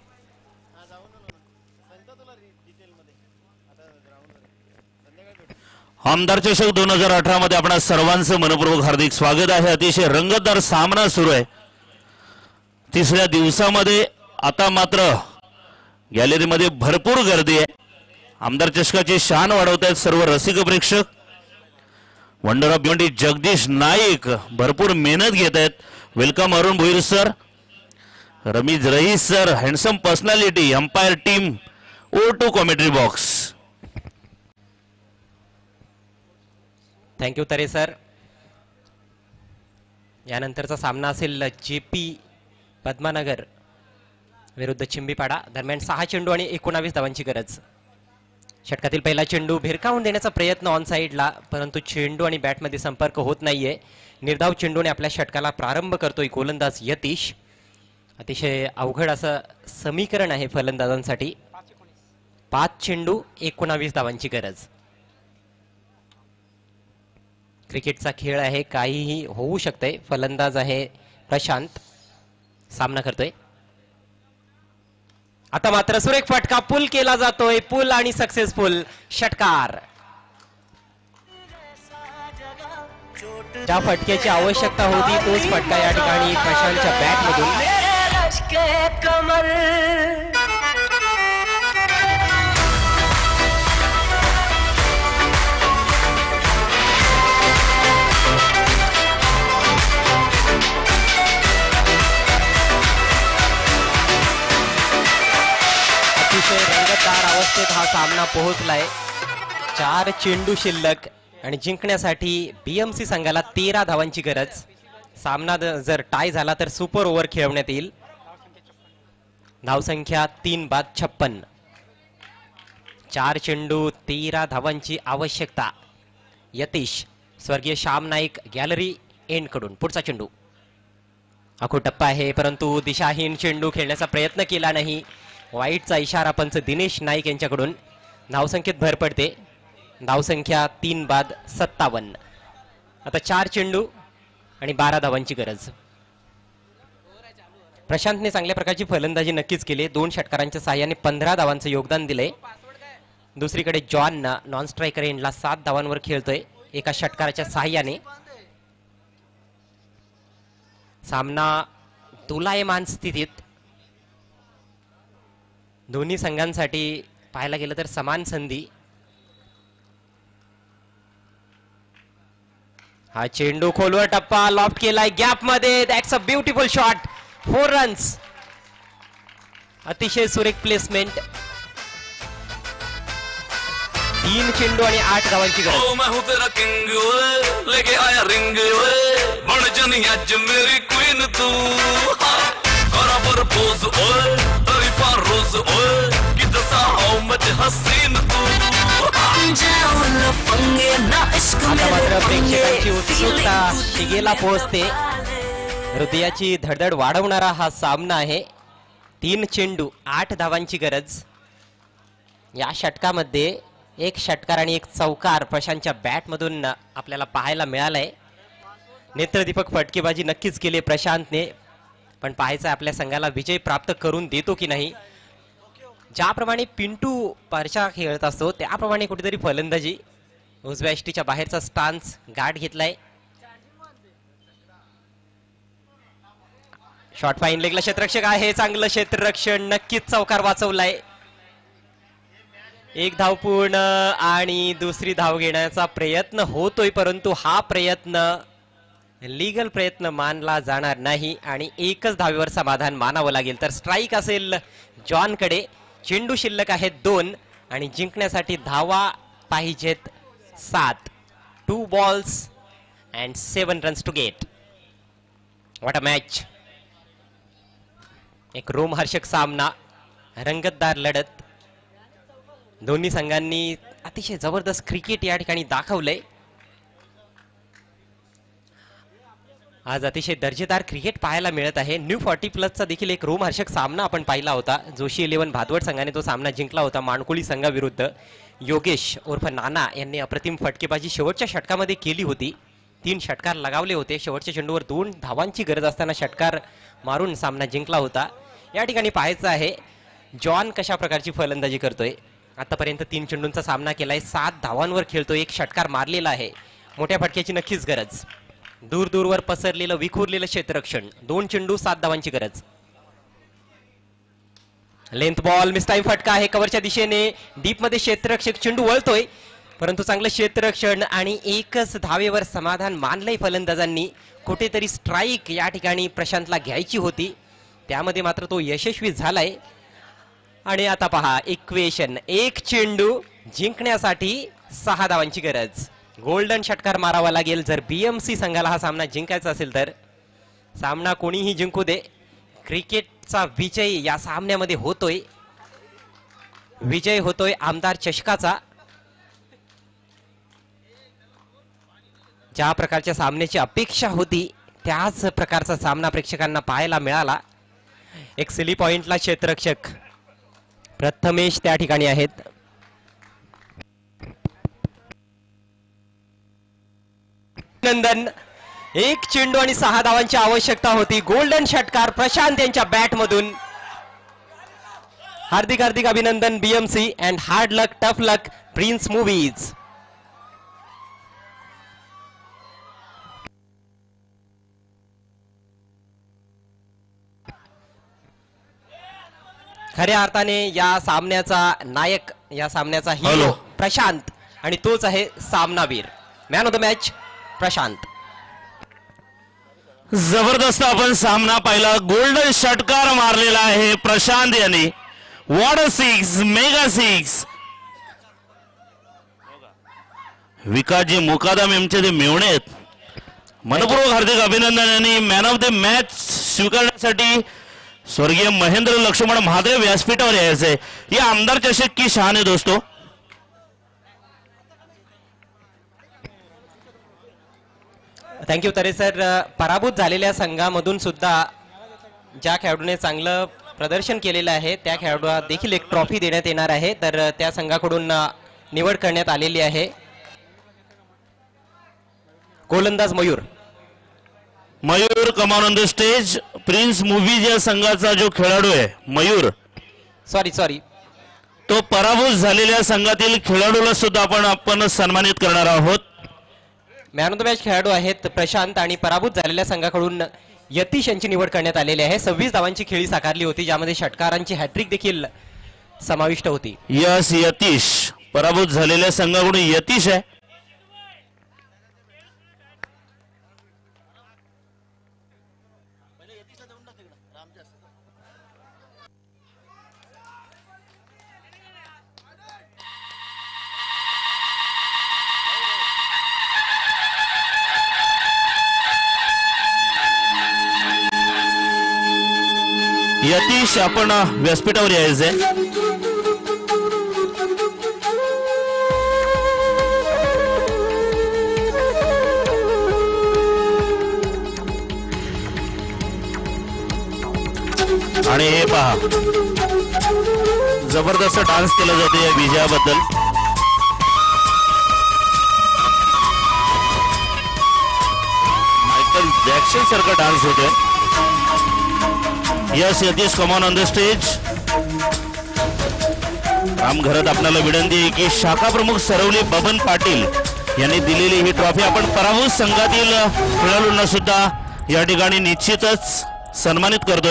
आमदार चषक दोन हजार अठरा मध्ये आपणा सर्वांचं मनपूर्वक हार्दिक स्वागत आहे. अतिशय रंगतदार सामना सुरू आहे तिसऱ्या दिवसामध्ये. आता मात्र गॅलरीमध्ये भरपूर गर्दी आहे. आमदार चषकाची शान वाढवत आहेत सर्व रसिक प्रेक्षक. वंडर ऑफ भिवंडी जगदीश नाईक भरपूर मेहनत घेत आहेत. Welcome Arun Bhoir sir, Ramiz Rais sir, handsome personality, umpire team, ओ to commentary box. Thank you Tare sir. यानंतरचा सामना असेल जेपी पद्मानगर विरुद्ध चिंबीपाडा. दरम्यान सहा चेंडू आणि एकोणावीस धावांची गरज. षटकातील पहिला चेंडू भिरकावून देण्याचा प्रयत्न ऑन साईडला, परंतु चेंडू आणि बॅटमध्ये संपर्क होत नाहीये. निर्धाव चेंडूने आपल्या षटकाला प्रारंभ करतोय गोलंदाज यतीश. अतिशय अवघड असं समीकरण आहे फलंदाजांसाठी. पाच चेंडू एकोणावीस धावांची गरज. क्रिकेटचा खेळ आहे, काहीही होऊ शकते. फलंदाज आहे प्रशांत, सामना करतोय. आता मात्र सुरेख फटका पुल केला जातोय. पुल आणि सक्सेसफुल षटकार. ज्या फटक्याची आवश्यकता होती तोच फटका या ठिकाणी प्रशांतच्या बॅट मधून. अतिशय रंगतदार अवस्थेत हा सामना पोहोचलाय. चार चेंडू शिल्लक आणि जिंकण्यासाठी बीएमसी संघाला तेरा धावांची गरज. सामना जर टाय झाला तर सुपर ओव्हर खेळवण्यात येईल. धावसंख्या तीन बाद छप्पन. चार चेंडू तेरा धावांची आवश्यकता. यतीश स्वर्गीय श्याम नाईक गॅलरी एंड कडून पुढचा चेंडू. आखो टप्पा आहे परंतु दिशाहीन चेंडू खेळण्याचा प्रयत्न केला नाही. वाईटचा इशारा पंच दिनेश नाईक यांच्याकडून. धावसंख्येत भर पडते. धावसंख्या तीन बाद सत्तावन्न. आता चार चेंडू आणि बारा धावांची गरज. प्रशांतने चांगल्या प्रकारची फलंदाजी नक्कीच केली. दोन षटकारांच्या साह्याने पंधरा धावांचं योगदान दिलंय. दुसरीकडे जॉन नॉन स्ट्रायकर एंडला सात धावांवर खेळतोय एका षटकाराच्या साह्याने. सामना तुलायमान स्थितीत. दोन्ही संघांसाठी पाहायला गेलं तर समान संधी. हा चेंडू खोलवर टप्पा लॉफ्ट केलाय गॅप मध्ये. That's a beautiful shot. Four runs. अतिशय सुरेख प्लेसमेंट. तीन चेंडू आणि आठ धावांची गरज. आता मात्र प्रेक्षकांची उत्सुकता शिगेला पोहोचते. हृदयाची धडधड वाढवणारा हा सामना आहे. तीन चेंडू आठ धावांची गरज. या षटकामध्ये एक षटकार आणि एक चौकार प्रशांतच्या बॅट मधून आपल्याला पाहायला मिळालाय. नेत्रदीपक फटकेबाजी नक्कीच केली प्रशांतने, पण पाहायचं आपल्या संघाला विजय प्राप्त करून देतो की नाही. ज्याप्रमाणे पिंटू परशा खेळत असतो त्याप्रमाणे कुठेतरी फलंदाजी उजव्या एसटीच्या बाहेरचा स्टान्स गाठ घेतलाय. शॉर्ट फाईन लेगला क्षेत्ररक्षक आहे. चांगलं क्षेत्ररक्षण, नक्कीच चौकार वाचवलाय. एक धाव पूर्ण आणि दुसरी धाव घेण्याचा प्रयत्न होतोय, परंतु हा प्रयत्न लीगल प्रयत्न मानला जाणार नाही आणि एकच धावेवर समाधान मानावं लागेल. तर स्ट्राईक असेल जॉनकडे. चेंडू शिल्लक आहेत दोन आणि जिंकण्यासाठी धावा पाहिजेत सात. Two balls and seven runs to get. What a match. एक रोमहर्षक सामना, रंगतदार लढत. दोन्ही संघांनी अतिशय जबरदस्त क्रिकेट या ठिकाणी दाखवलंय. आज अतिशय दर्जेदार क्रिकेट पाहायला मिळत आहे. न्यू फॉर्टी प्लसचा देखील एक रोमहर्षक सामना आपण पाहिला होता. जोशी इलेव्हन भादवड संघाने तो सामना जिंकला होता माणकोळी संघाविरुद्ध. योगेश उर्फ नाना यांनी अप्रतिम फटकेबाजी शेवटच्या षटकामध्ये केली होती. तीन षटकार लगावले होते. शेवटच्या चेंडूवर दोन धावांची गरज असताना षटकार मारून सामना जिंकला होता. या ठिकाणी पाहायचं आहे जॉन कशा प्रकारची फलंदाजी करतोय. आतापर्यंत तीन चेंडूंचा सामना केलाय, सात धावांवर खेळतोय, एक षटकार मारलेला आहे. मोठ्या फटक्याची नक्कीच गरज. दूर दूरवर पसरलेलं विखुरलेलं क्षेत्ररक्षण. दोन चेंडू सात धावांची गरज. लेंथ बॉल, मिस टाइम फटका आहे कव्हरच्या दिशेने. डीप मध्ये क्षेत्ररक्षक चेंडू वळतोय, परंतु चांगलं क्षेत्ररक्षण आणि एकच धावेवर समाधान मानलंय फलंदाजांनी. कुठेतरी स्ट्राईक या ठिकाणी प्रशांतला घ्यायची होती, त्यामध्ये मात्र तो यशस्वी झालाय. आणि आता पहा इक्वेशन. एक चेंडू जिंकण्यासाठी सहा धावांची गरज. गोल्डन षटकार मारावा लागेल जर बीएमसी संघाला हा सामना जिंकायचा असेल तर. सामना कोणीही जिंकू दे, क्रिकेटचा विजय या सामन्यामध्ये होतोय. विजय होतोय आमदार चषकाचा. ज्या प्रकारच्या सामन्याची अपेक्षा होती त्याच प्रकारचा सामना प्रेक्षकांना पाहायला मिळाला. एक सिली पॉइंटला क्षेत्ररक्षक प्रथमेश त्या ठिकाणी आहेत. नंदन, एक चेंडू आणि सहा धावांची आवश्यकता होती. गोल्डन षटकार प्रशांत यांच्या बॅट मधून. हार्दिक हार्दिक अभिनंदन BMC and hard luck tough luck Prince Movies. खऱ्या अर्थाने या सामन्याचा नायक, या सामन्याचा हिरो प्रशांत आणि तोच आहे सामनावीर. Man of the match Prashant. जबरदस्त आपण सामना पाहिला. गोल्डन षटकार मारलेला आहे प्रशांत यांनी. What a six, mega six. Vikasji Mukadam यांचे ते मेवणे आहेत. मनपूर्वक हार्दिक अभिनंदन. यांनी मॅन ऑफ द मॅच स्वीकारण्यासाठी स्वर्गीय महेंद्र लक्ष्मण महादेव व्यासपीठावर यायचंय. ये आमदार चषक की शान है दोस्तों. Thank you Tare sir. पराभूत झालेल्या संघामधून सुद्धा ज्या खेळाडूने चांगलं प्रदर्शन केलेलं आहे त्या खेळाडूला देखील एक ट्रॉफी देण्यात येणार आहे. तर त्या संघाकडून निवड करण्यात आलेली आहे. गोलंदाज Mayur. Mayur come on on the stage. Prince Movies या संघाचा जो खेळाडू आहे मयूर, सॉरी सॉरी तो पराभूत झालेल्या संघातील खेळाडूला सुद्धा आपण आपण सन्मानित करणार आहोत. मॅन ऑफ द मॅच खेळाडू आहेत प्रशांत आणि पराभूत झालेल्या संघाकडून यतीश यांची निवड करण्यात आलेली आहे. सव्वीस धावांची खेळी साकारली होती, ज्यामध्ये षटकारांची हॅट्रिक देखील समाविष्ट होती. यस यतीश. पराभूत झालेल्या संघाकडून यतीश आहे. यतीश आपण व्यासपीठावर यायचंय. आणि हे पहा जबरदस्त डान्स केला जातो या विजयाबद्दल. मायकल जॅक्सन सारखा डान्स होतोय. Yes Yatish come on on the stage. Ram घरात आपल्याला विनंती आहे की शाखा प्रमुख सरवली बबन पाटील यांनी दिलेली ही ट्रॉफी आपण पराभूत संघातील खेळाडूंना सुद्धा या ठिकाणी निश्चितच सन्मानित करतोय.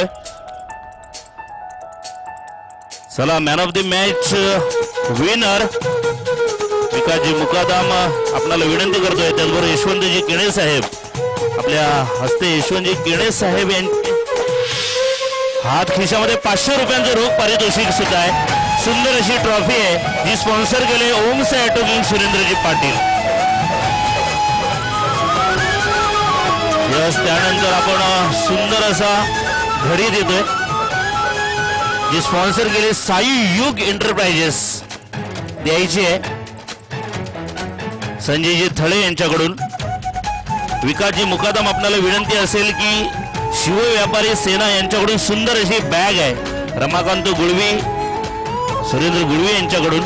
चला man of the match winner Vikasji Mukadam आपल्याला विनंती करतोय. त्याचबरोबर यशवंतजी केणे साहेब आपल्या हस्ते यशवंतजी केणे साहेब यांचे हात खिशामध्ये पाचशे रुपयांचं रोख पारितोषिक सुद्धा आहे. सुंदर अशी ट्रॉफी आहे जी स्पॉन्सर केले Om Sai auto king Surendraji Patil. Yes त्यानंतर आपण सुंदर असा घडी देतोय जी स्पॉन्सर केले साई युग एंटरप्राइजेस द्यायची आहे संजयजी थळे यांच्याकडून. विकासजी मुकादम आपल्याला विनंती असेल की शिव व्यापारी सेना यांच्याकडून सुंदर अशी बॅग आहे. रमाकांत गुळवी सुरेंद्र गुळवी यांच्याकडून.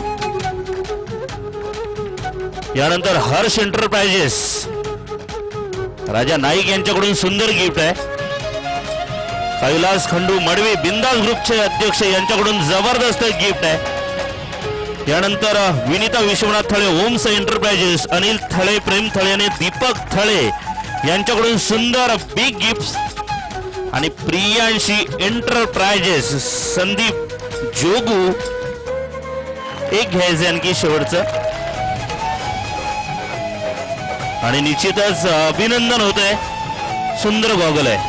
यानंतर हर्ष एंटरप्राइजेस राजा नाईक यांच्याकडून सुंदर गिफ्ट आहे. कैलास खंडू मडवी बिंदास ग्रुपचे अध्यक्ष यांच्याकडून जबरदस्त गिफ्ट आहे. यानंतर विनीता विश्वनाथ थळे ओम्स एंटरप्राइजेस अनिल थळे प्रेम थळे आणि दीपक थळे यांच्याकडून सुंदर बिग गिफ्ट आणि प्रियांशी एंटरप्राइजेस संदीप जोगू एक घ्यायचं आणखी शेवटचं आणि निश्चितच अभिनंदन होत आहे. सुंदर गॉगल आहे.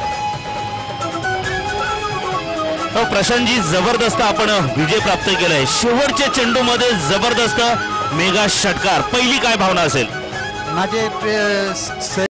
प्रशांतजी जबरदस्त आपण विजय प्राप्त केलाय. शेवटच्या चेंडूमध्ये जबरदस्त मेगा षटकार. पहिली काय भावना असेल? माझे